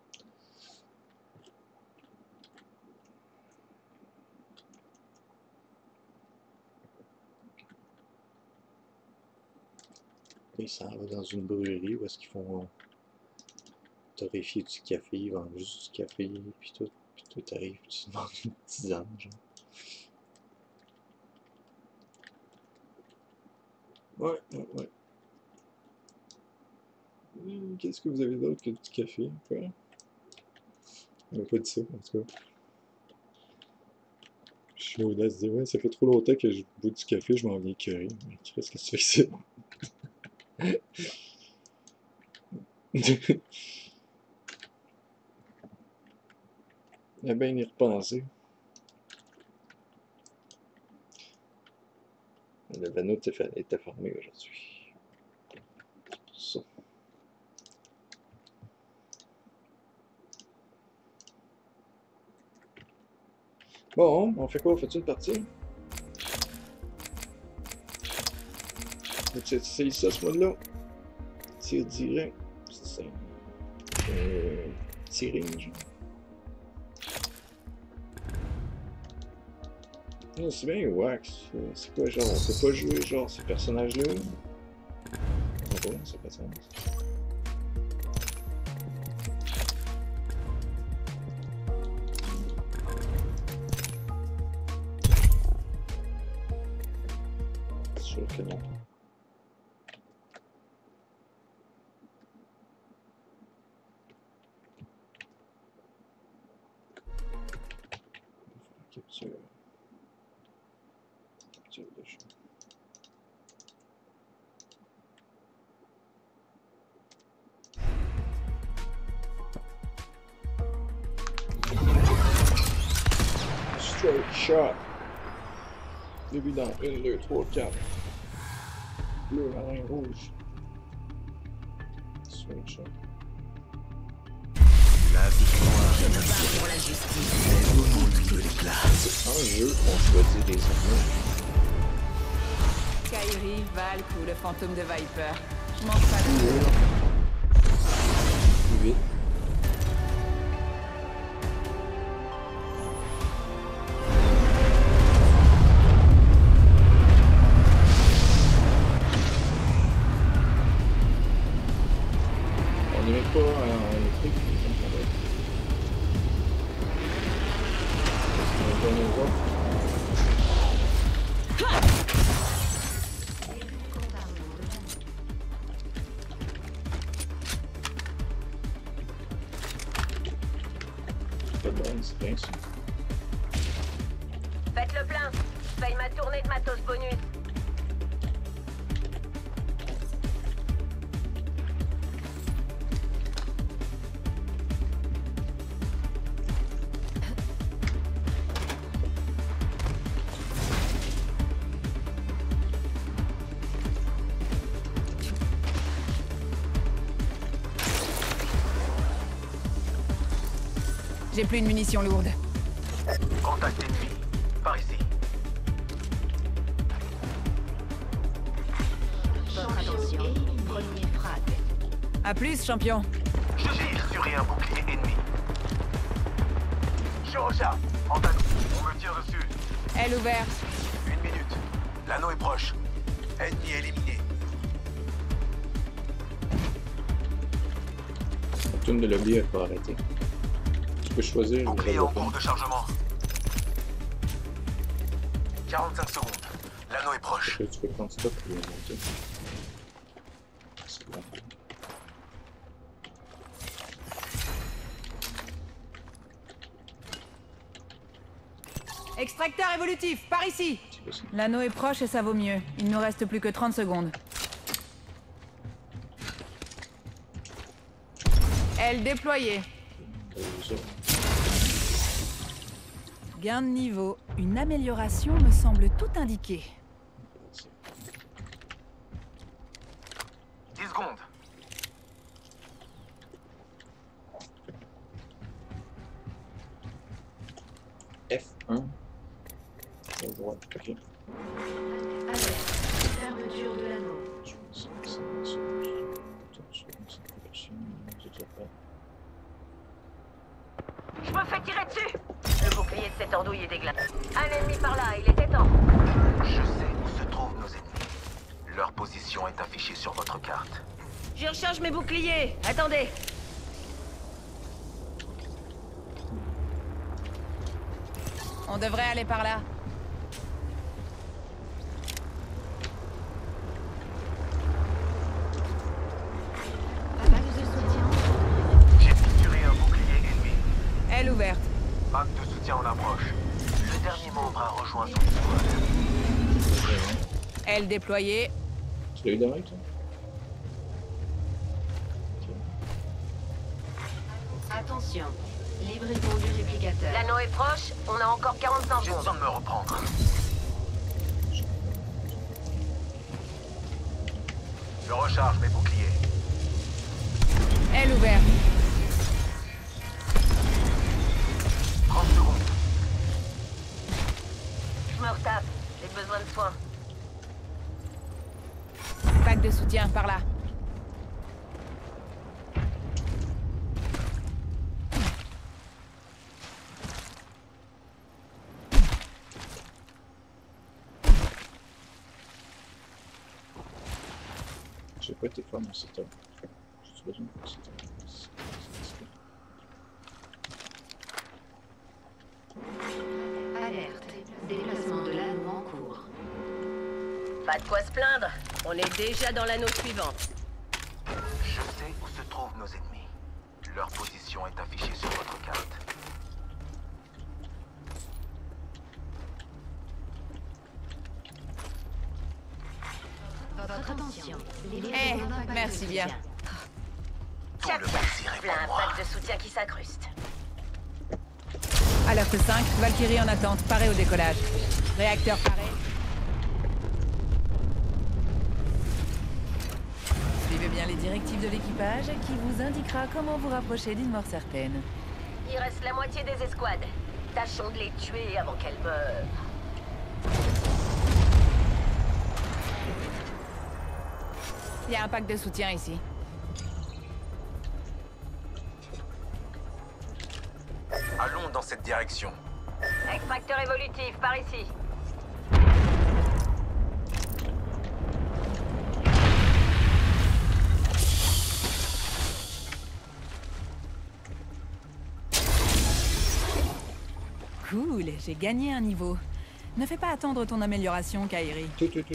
Et ça va dans une brûlerie où est-ce qu'ils font torréfier du café, ils vendent juste du café, puis tout arrive, puis tu demandes une tisane, genre. Ouais. Qu'est-ce que vous avez d'autre que du café? Quoi? On m'a pas dit ça, en tout cas. Je suis audace de dire, ouais, ça fait trop longtemps que je bois du café, je m'en viens écœuré. Mais qu'est-ce que tu fais ici? Il a bien y repenser. Le vanneau était fermé aujourd'hui. Ça. Bon, on fait quoi? On fait une partie? C'est ça, ce mode-là. Tir direct. C'est ça. Tiring, genre. Non, c'est bien wax. C'est quoi, genre, on peut pas jouer, genre, ces personnages-là? Bon, ça fait sens. C'est sûr que non. Capture. Straight shot. Début dans 1, 2, 3, 4. Bleu, marin, rouge. Straight shot. La victoire est pour la justice. C'est au monde de l'éclat. C'est un jeu qu'on choisit des armes. Kairi, Valk ou le fantôme de Viper. Je mange pas de Plus vite. On n'est même pas en électrique, comme ça va être. On va nous voir. C'est bien ça. Faites le plein. Je paye ma tournée de matos bonus. J'ai plus de munitions lourdes. Contact ennemi. Par ici. Votre attention. Premier frag. À plus, champion. Je tire sur un bouclier ennemi. Je recharge. En tête. On me tire dessus. Aile ouverte. 1 minute. L'anneau est proche. Ennemi éliminé. La tourne de lobby, elle peut arrêter. Tu peux choisir le Bouclier en cours développement. de chargement. 45 secondes. L'anneau est proche. Tu peux prendre stop pour le monter. C'est bon. Extracteur évolutif, par ici. L'anneau est proche et ça vaut mieux. Il nous reste plus que 30 secondes. Aile déployée. Gain de niveau. Une amélioration me semble tout indiquer. 10 secondes. F1. À droite, ok. Fermeture de l'anneau. Je me fais tirer dessus. Le bouclier de cette andouille est déglacé. Un ennemi par là, il était temps. Je sais où se trouvent nos ennemis. Leur position est affichée sur votre carte. Je recharge mes boucliers. Attendez. On devrait aller par là. J'ai tiré un bouclier ennemi. Aile ouverte. Pack de soutien en approche. Le dernier membre a rejoint son squad. Aile déployée. Tu l'as eu direct, toi? Attention. Livraison du réplicateur. L'anneau est proche. On a encore 45 J'ai secondes. besoin de me reprendre. Je recharge mes boucliers. Aile ouverte. 30 secondes. Je me retape. J'ai besoin de soins. Pack de soutien par là. J'ai pas été fort dans cette heure. J'ai besoin de cette heure. Alerte. Déplacement de l'anneau en cours. Pas de quoi se plaindre. On est déjà dans l'anneau suivante. Je sais où se trouvent nos ennemis. Leur position est affichée sur votre carte. Votre attention. Merci bien. Tiens, voilà un pack de soutien qui s'incruste. Alerte 5, Valkyrie en attente, parée au décollage. Réacteur paré. Suivez bien les directives de l'équipage qui vous indiquera comment vous rapprocher d'une mort certaine. Il reste la moitié des escouades. Tâchons de les tuer avant qu'elles meurent. Il y a un pack de soutien ici. Allons dans cette direction. Extracteur évolutif, par ici. Cool, j'ai gagné un niveau. Ne fais pas attendre ton amélioration, Kairi.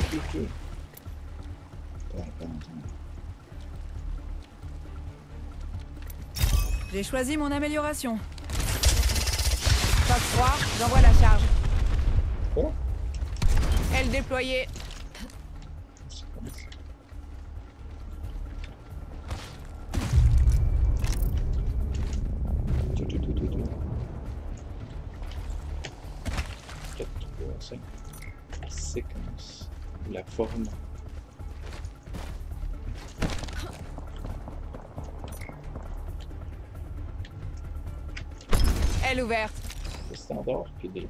J'ai choisi mon amélioration. Pas froid, j'envoie la charge. Oh. Aile déployée. Séquence. La forme. Aile ouverte. Le standard, puis des...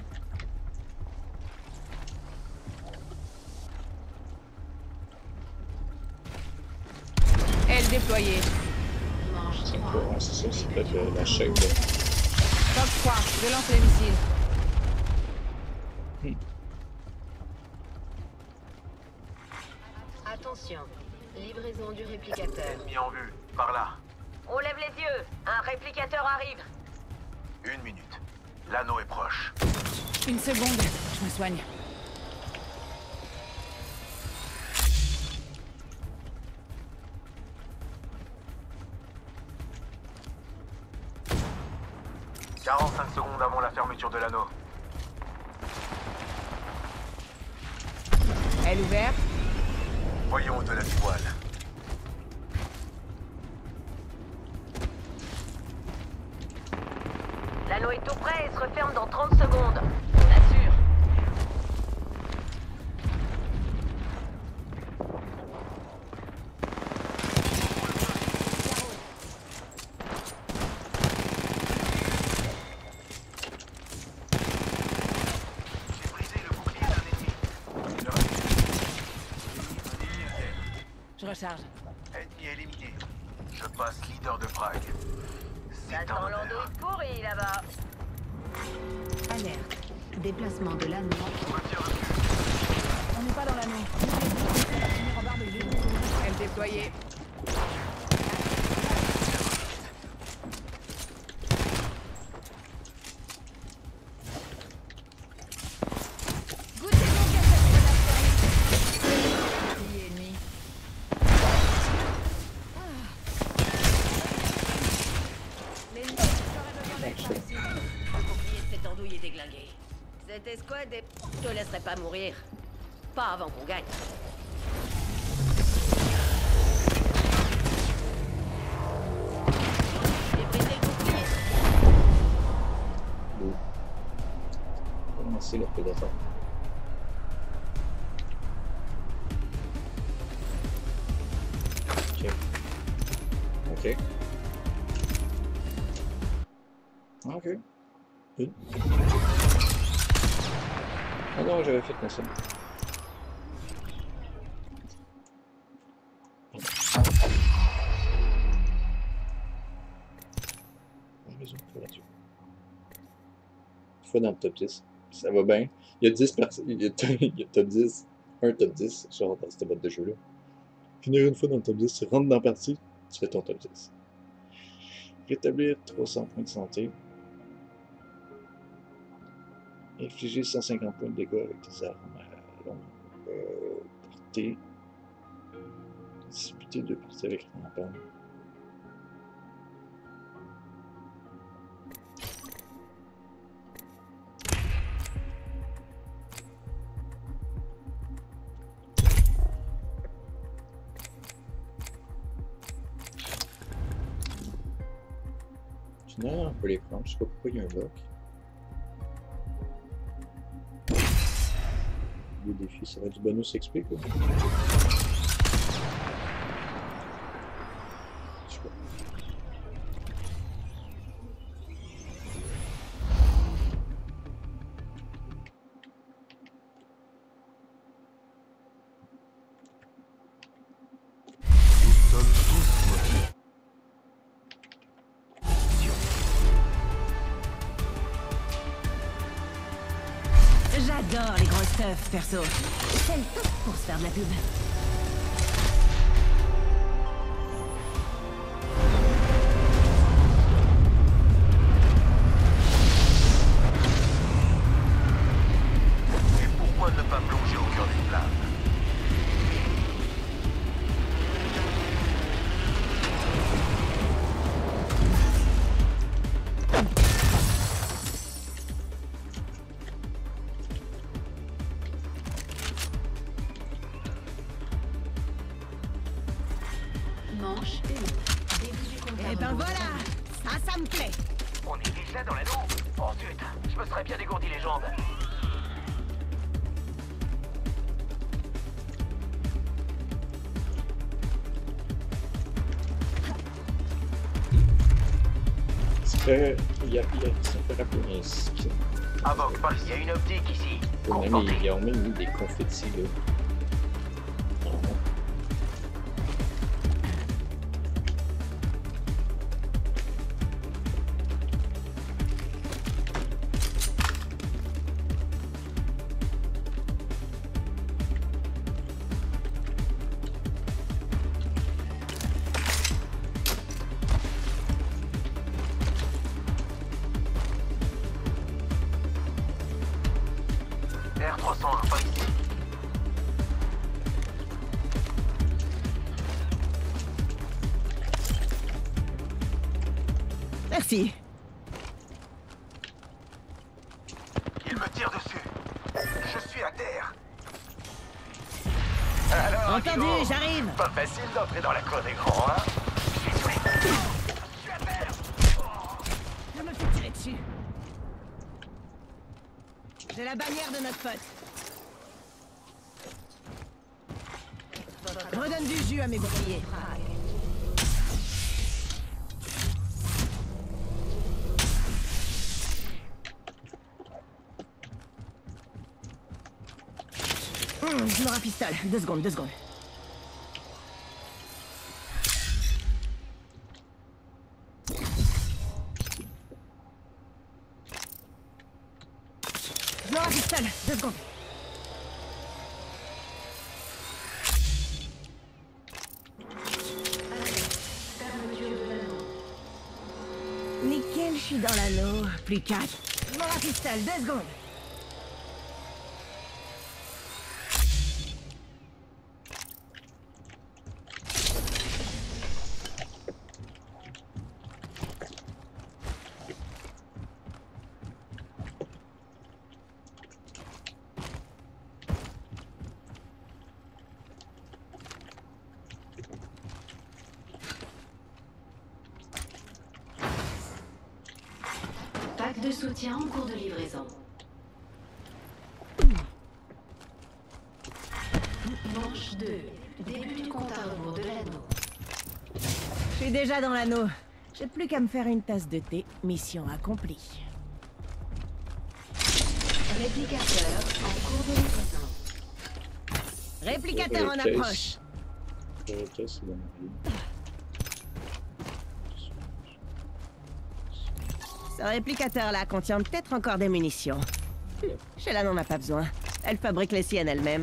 Aile déployée. Ouais, c'est ça, c'est peut-être la shape. Top 3, je lance les missiles. Attention, livraison du réplicateur. Ennemi en vue, par là. On lève les yeux, un réplicateur arrive. 1 minute. L'anneau est proche. Une seconde, je me soigne. « 45 secondes avant la fermeture de l'anneau. Aile ouverte. Voyons de la voile. L'anneau est tout prêt et se referme dans 30 secondes. On assure. Je recharge. Ennemi éliminé. Je passe leader de Prague. J'attends l'andouille pourrie là-bas. Alerte. Déplacement de l'anneau. On n'est pas dans l'anneau. Aile déployée. Cette escouade est... Je te laisserai pas mourir. Pas avant qu'on gagne. J'ai brisé le bouclier. Bon. On va commencer le prédateur. Ok. Ok. Ok. Oui. Ah non, j'avais fait comme ça. Une fois dans le top 10. Ça va bien. Il y a 10 personnes. Il y a top 10. Un top 10, genre dans cette mode de jeu-là. Finir une fois dans le top 10, tu rentres dans la partie, tu fais ton top 10. Rétablir 300 points de santé. Infliger 150 points de dégâts avec des armes à longue portée. Disputer 2 parties avec rampant. Finalement, on peut les prendre. Je sais pas pourquoi il y a un lock. Le défi, ça va être du bonus XP quoi. Je sais pas. J'adore les grosses teufs, perso. C'est le top pour se faire de la pub. Et pourquoi ne pas plonger au cœur des flammes? Manche 1. Début du compte. Eh ben voilà, ça me plaît. On est déjà dans l'anneau. Oh zut, je me serais bien dégourdi les jambes. Ça fait rappeler un ski. Ah bon, il y a une optique ici. Ils ont même mis des confettis là. R301, pas ici. Merci. Il me tire dessus. Je suis à terre. Alors, Entendu, Guillaume, j'arrive. Pas facile d'entrer dans la cour des grands, hein? Je suis à terre. Je me fais tirer dessus. J'ai la bannière de notre pote. Je redonne du jus à mes boucliers. Je me rafistole. 2 secondes, 2 secondes. Je me rafistole. 2 secondes. Nickel, je suis dans l'anneau. Plus 4. Je me rafistole. 2 secondes. Pack de soutien en cours de livraison. Manche 2. Début du compte à rebours de l'anneau. Je suis déjà dans l'anneau. J'ai plus qu'à me faire une tasse de thé. Mission accomplie. Réplicateur en cours de livraison. Réplicateur en approche. Ce réplicateur-là contient peut-être encore des munitions. Sheila n'en a pas besoin. Elle fabrique les siennes elle-même.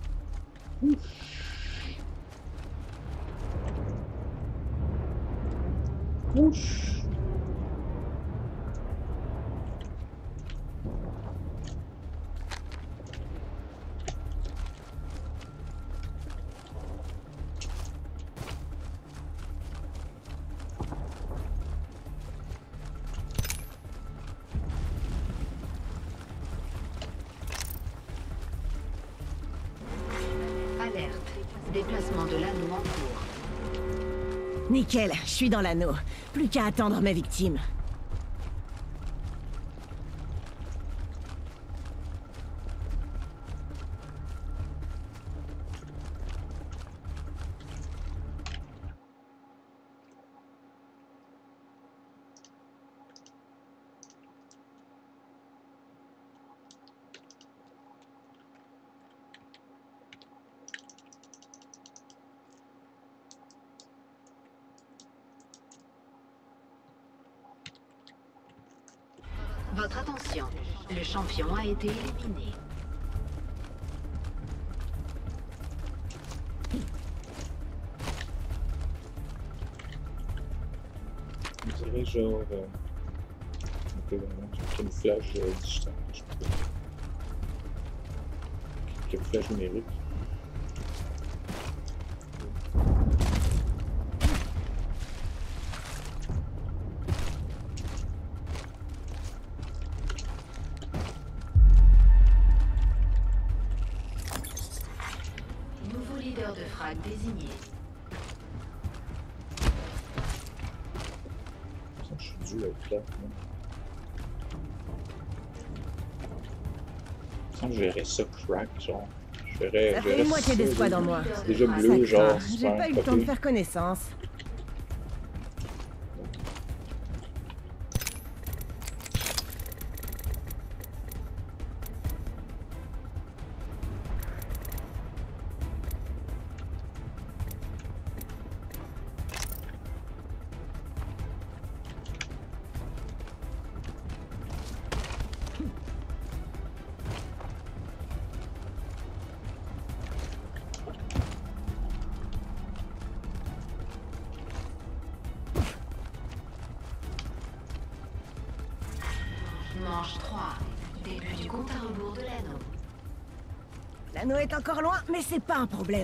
Alerte. Déplacement de l'anneau en cours. Nickel, je suis dans l'anneau. Plus qu'à attendre mes victimes. Votre attention. Le champion a été éliminé. On dirait genre un camouflage digital. Camouflage numérique. Nouveau leader de frag désigné. Je suis dû être là. Je verrais ça crack, genre. Ça fait une moitié d'espoir en moi. C'est déjà bleu, genre. J'ai pas eu le temps de faire connaissance. Manche 3. Début du compte à rebours de l'anneau. L'anneau est encore loin, mais c'est pas un problème.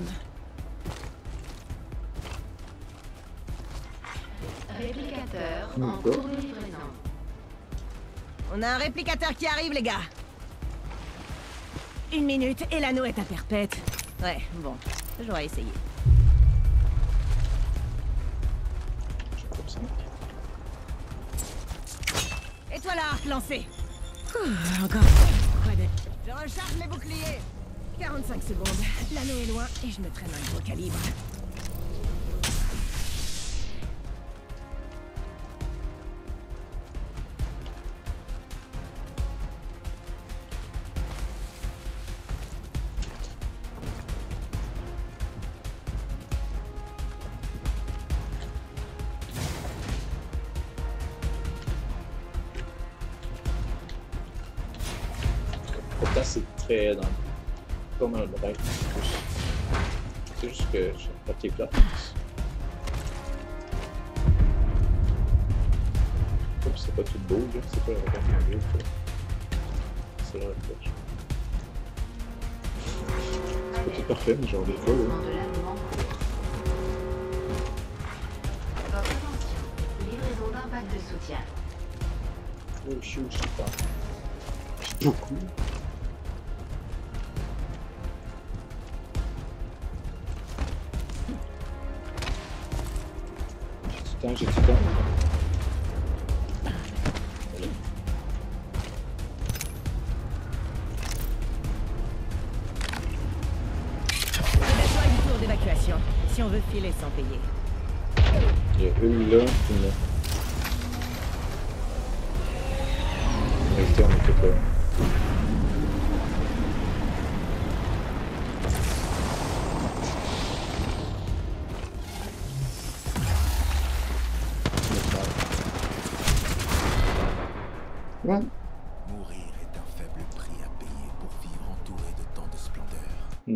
Réplicateur en cours de livraison. On a un réplicateur qui arrive, les gars. 1 minute et l'anneau est à perpète. Ouais, bon, j'aurais essayé. Et toi là, arc lancé. Encore. Quoi de... Je recharge mes boucliers. 45 secondes. L'anneau est loin et je me traîne un gros calibre. Pourtant, c'est très dans comme un rêve. C'est juste que j'ai pas tes plates. Comme c'est pas tout beau, là. C'est pas vraiment beau. C'est vrai que c'est pas tout parfait, mais genre des fois, là. Votre attention, livraison d'un pack de soutien. Oh, je sais pas. Beaucoup. J'ai du temps. Le bateau a du tour d'évacuation, si on veut filer sans payer. Il y a une là, une là. En réalité, on était pas. Ouais. Mourir est un faible prix à payer pour vivre entouré de tant de splendeur.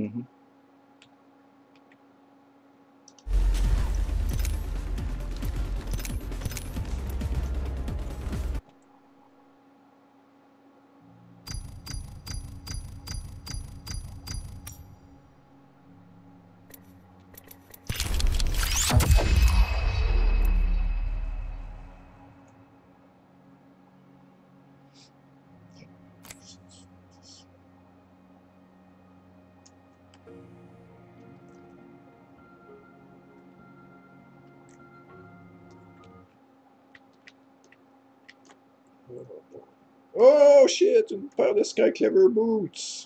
Oh shit, une paire de Sky Clever Boots.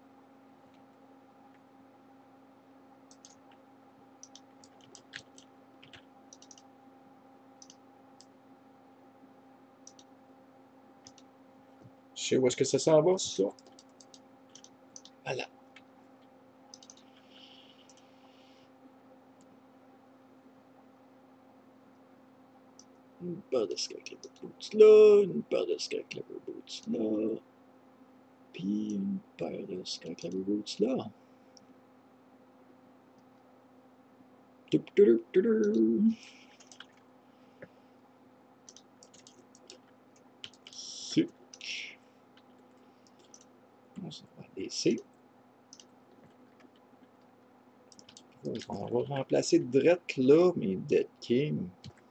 Je sais où est-ce que ça s'en va, ça. Voilà. Une paire de Sky Clever Boots là, une paire de Sky Clever Boots là, puis une paire de Sky Clever Boots là. Suc. On va laisser. On va remplacer Drette là, mais Dead King.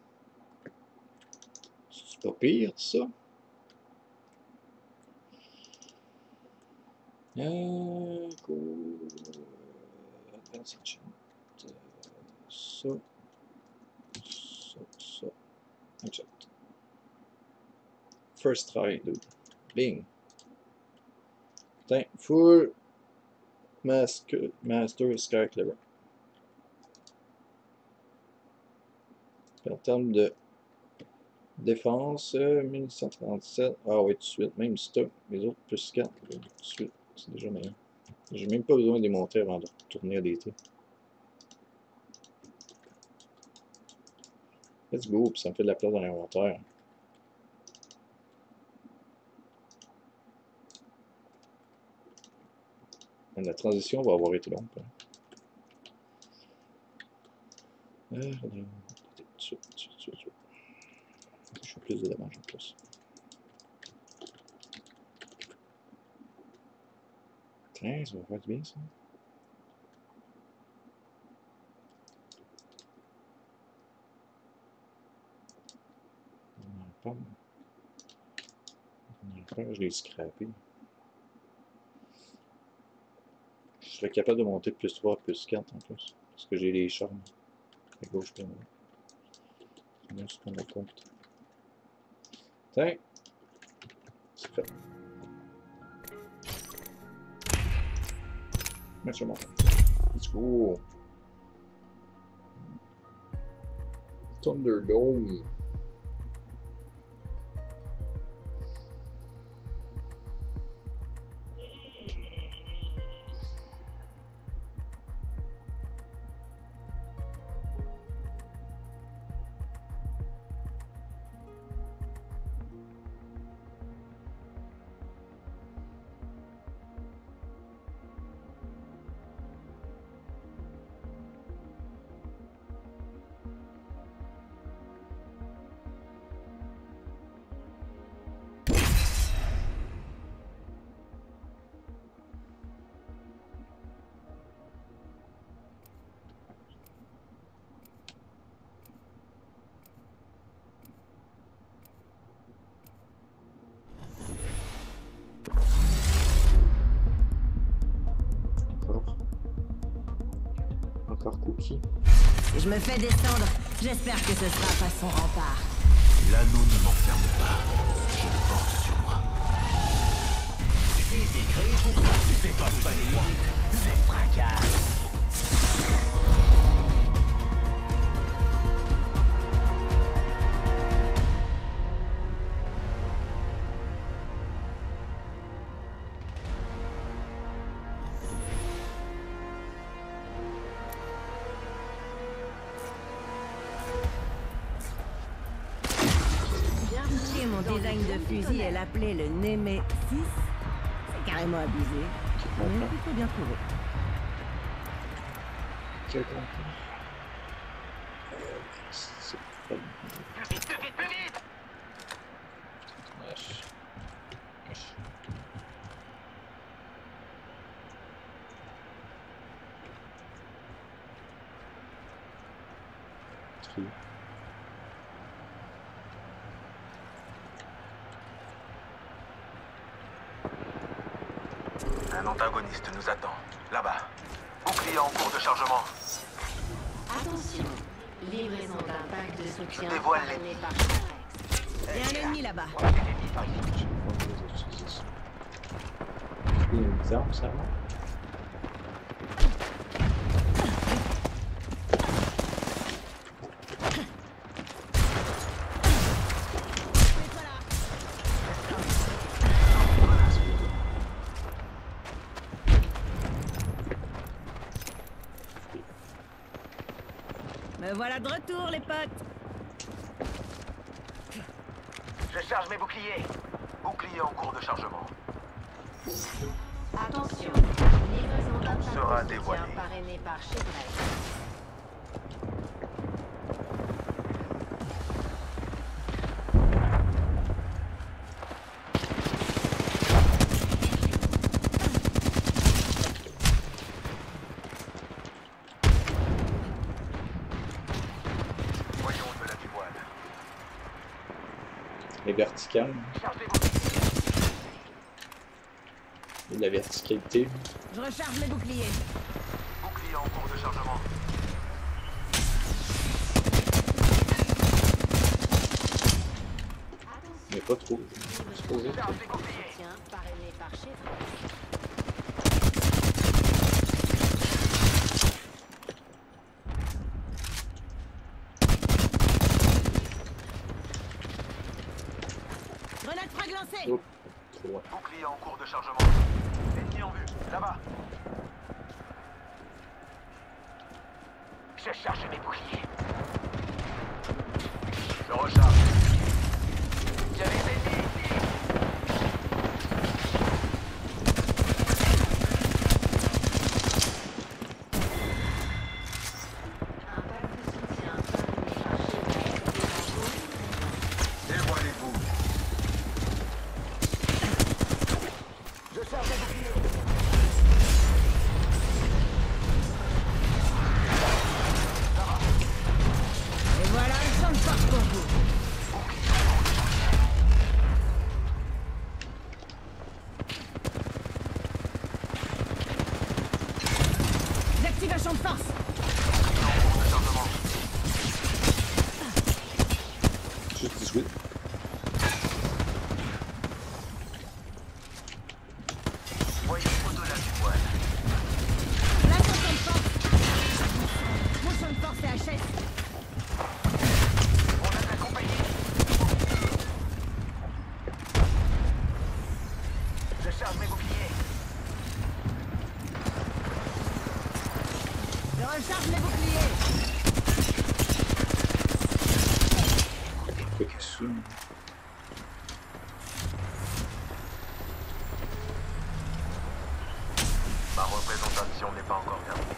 C'est pas pire, ça. Cool. Advanced Enchant. Ça. Enchant. First try, dude. Bing. Putain, full Master Sky Clever. En termes de défense, 1137. Ah oui, tout de suite. Même stock. Les autres plus 4. Tout de suite. C'est déjà meilleur. J'ai même pas besoin de les monter avant de retourner à DT. Let's go, puis ça me fait de la place dans l'inventaire. La transition va avoir été longue. Je fais plus de dommages en plus. Tiens, ça va faire du bien ça. Pas. Je l'ai scrappé. Je serais capable de monter de plus 3 plus 4 en plus. Parce que j'ai les charmes. À gauche et à droite. C'est ce qu'on compte. Tiens! C'est fait. Merci mon frère. Let's go! Thunderdome. Encore Cookie. Si je me fais descendre, j'espère que ce sera façon rempart. L'anneau ne m'enferme pas. Je le porte sur moi. C'est pas moi. C'est fracas. Mon design de fusil, elle appelait le Némé 6. C'est carrément abusé. Mais plutôt bien trouvé. Quel concours. C'est pas bon. Plus vite, plus vite, plus vite! Wesh. Wesh. Tri. Un antagoniste nous attend. Là-bas. Bouclier en cours de chargement. Attention, livraison d'un pack de soutien Dévoile parrainé par Il y a un ennemi là-bas. Il y a une arme, ça va? Me voilà de retour, les potes. Je charge mes boucliers. Bouclier en cours de chargement. Attention, livraison d'un pack Sera de dévoilé. soutien parrainé par Chevrolet. Les verticales. Et de la verticalité. Je recharge mes boucliers. Bouclier en cours de chargement. Mais pas trop. C'est trop vite. Soutien parrainé par Chevrolet. Grenade frag lancée. Oh, trop loin. Bouclier en cours de chargement. Ennemi en vue. Là-bas. Je charge mes boucliers. Je recharge. Il y a des ennemis ici. Un pack de soutien parrainé par Chevrolet. Dévoilez-vous. Je charge mes boucliers. recharge mes boucliers. Quick soon. Ma représentation n'est pas encore terminée.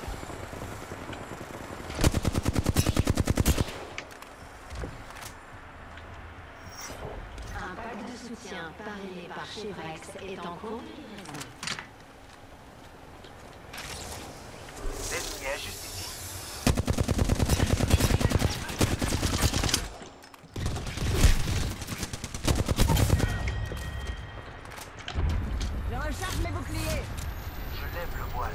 Un pack de soutien parrainé par Chevrex est en cours de livraison. L'ennemi est juste ici. Je recharge mes boucliers. Je lève le voile.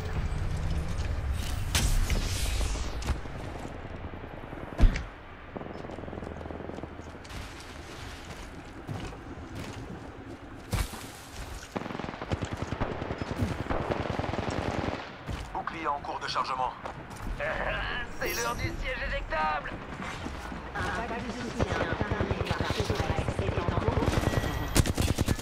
Bouclier en cours de chargement. C'est l'heure du siège éjectable. Un pack de soutien parrainé par Chevrex est en cours de livraison.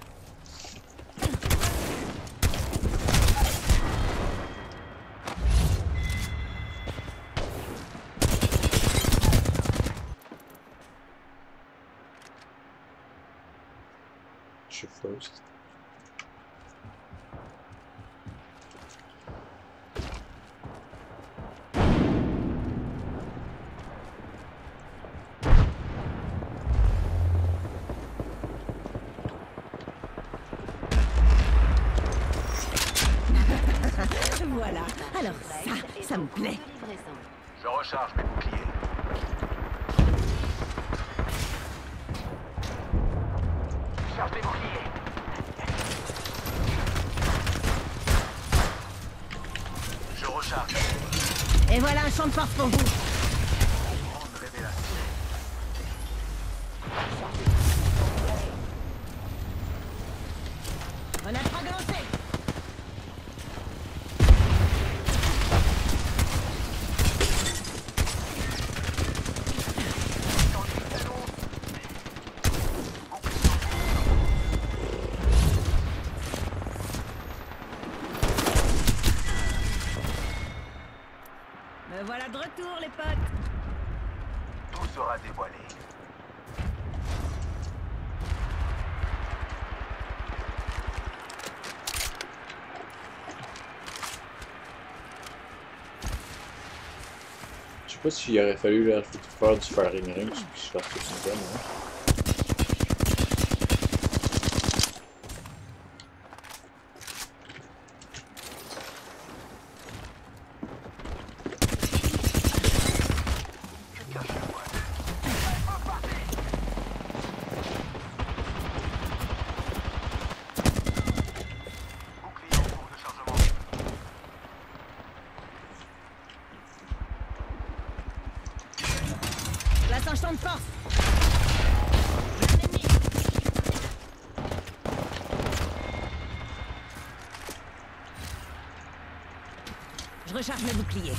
Je suis first. Voilà. Alors ça me plaît. Je recharge mes boucliers. Charge mes boucliers. Je recharge. Et voilà un champ de force pour vous. Grande révélation. Grenade frag lancée. Me voilà de retour, les potes. Tout sera dévoilé. Je sais pas s'il aurait fallu là, faire du firing range puis je fasse tout ça, hein. Place un champ de force. Je recharge mes boucliers.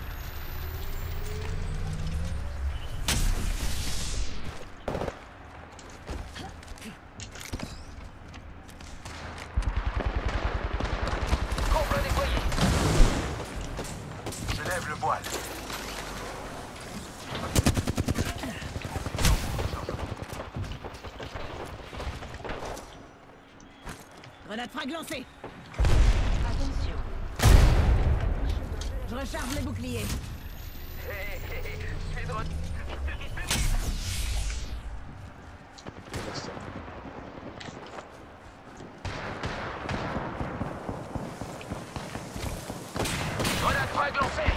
Comble déployé. Je lève le voile. Grenade frag lancée. Attention. Je recharge mes boucliers. Je suis de retour. Grenade frag lancée.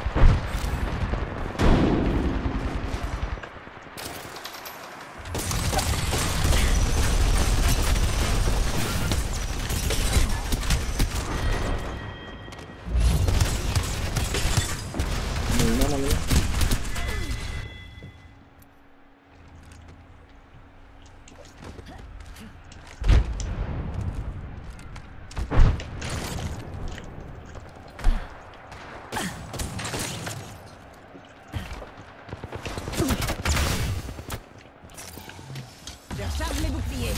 Je recharge mes boucliers.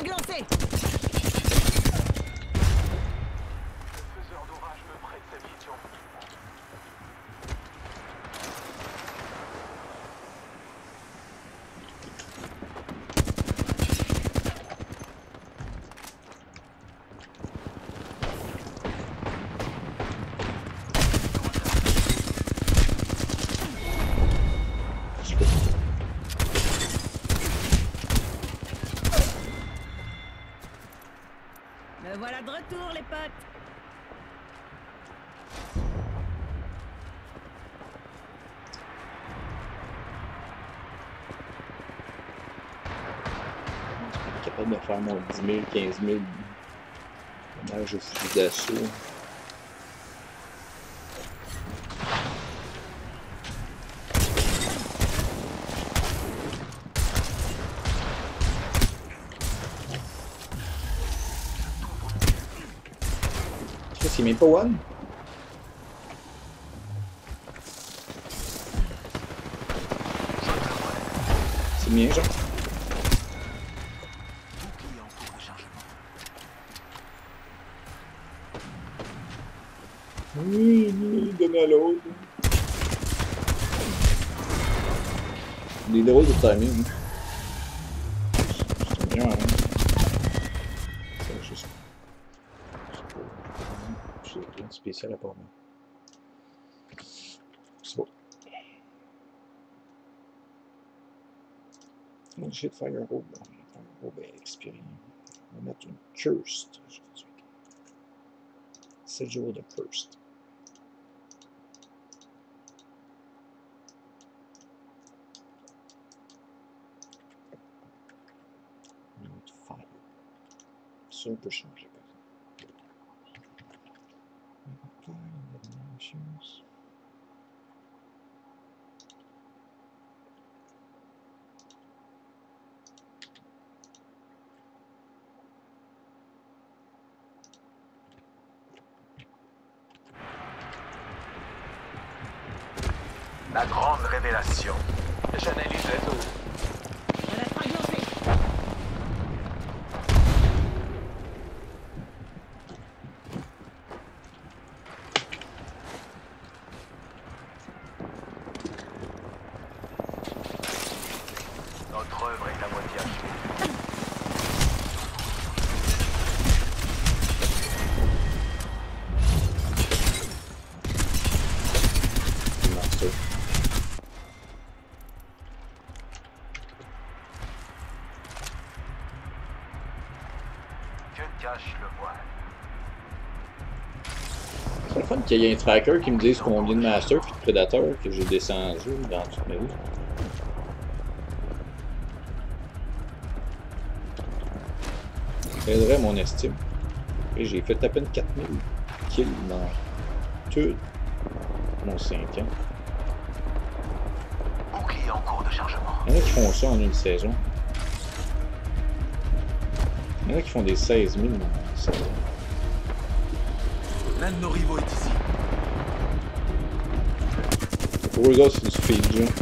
lancé. Me voilà de retour, les potes. Je suis capable de faire mon 10 000, 15 000 dommages au fusil d'assaut. C'est même pas one. C'est bien, genre. Oui, donne à l'autre. Des drôles de timing. C'est bien, hein. C'est juste. Rien de spécial à part moi. C'est bon. Mon shit Firehawk. Firehawk est expiré. On va mettre une Cursed aujourd'hui. 7 jours de Cursed. Fire. Ça, on peut changer. La grande révélation. J'analyse la zone. Voilà, fragmenté. Notre œuvre est à moitié achevée. Que cache le voile? C'est le fun qu'il y ait un tracker qui me dise combien de Master et de Prédateur que j'ai descendu dans toute ma vie. Ça aiderait mon estime. Et j'ai fait à peine 4000 kills dans tout mon 5 ans. Bouclier en cours de chargement. Il y en a qui font ça en une saison. Il y en a qui font des 16 000 en saison. L'un de nos rivaux est ici. Pour eux autres, c'est du speed jump.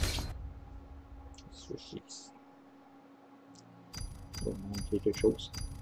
On va montrer quelque chose.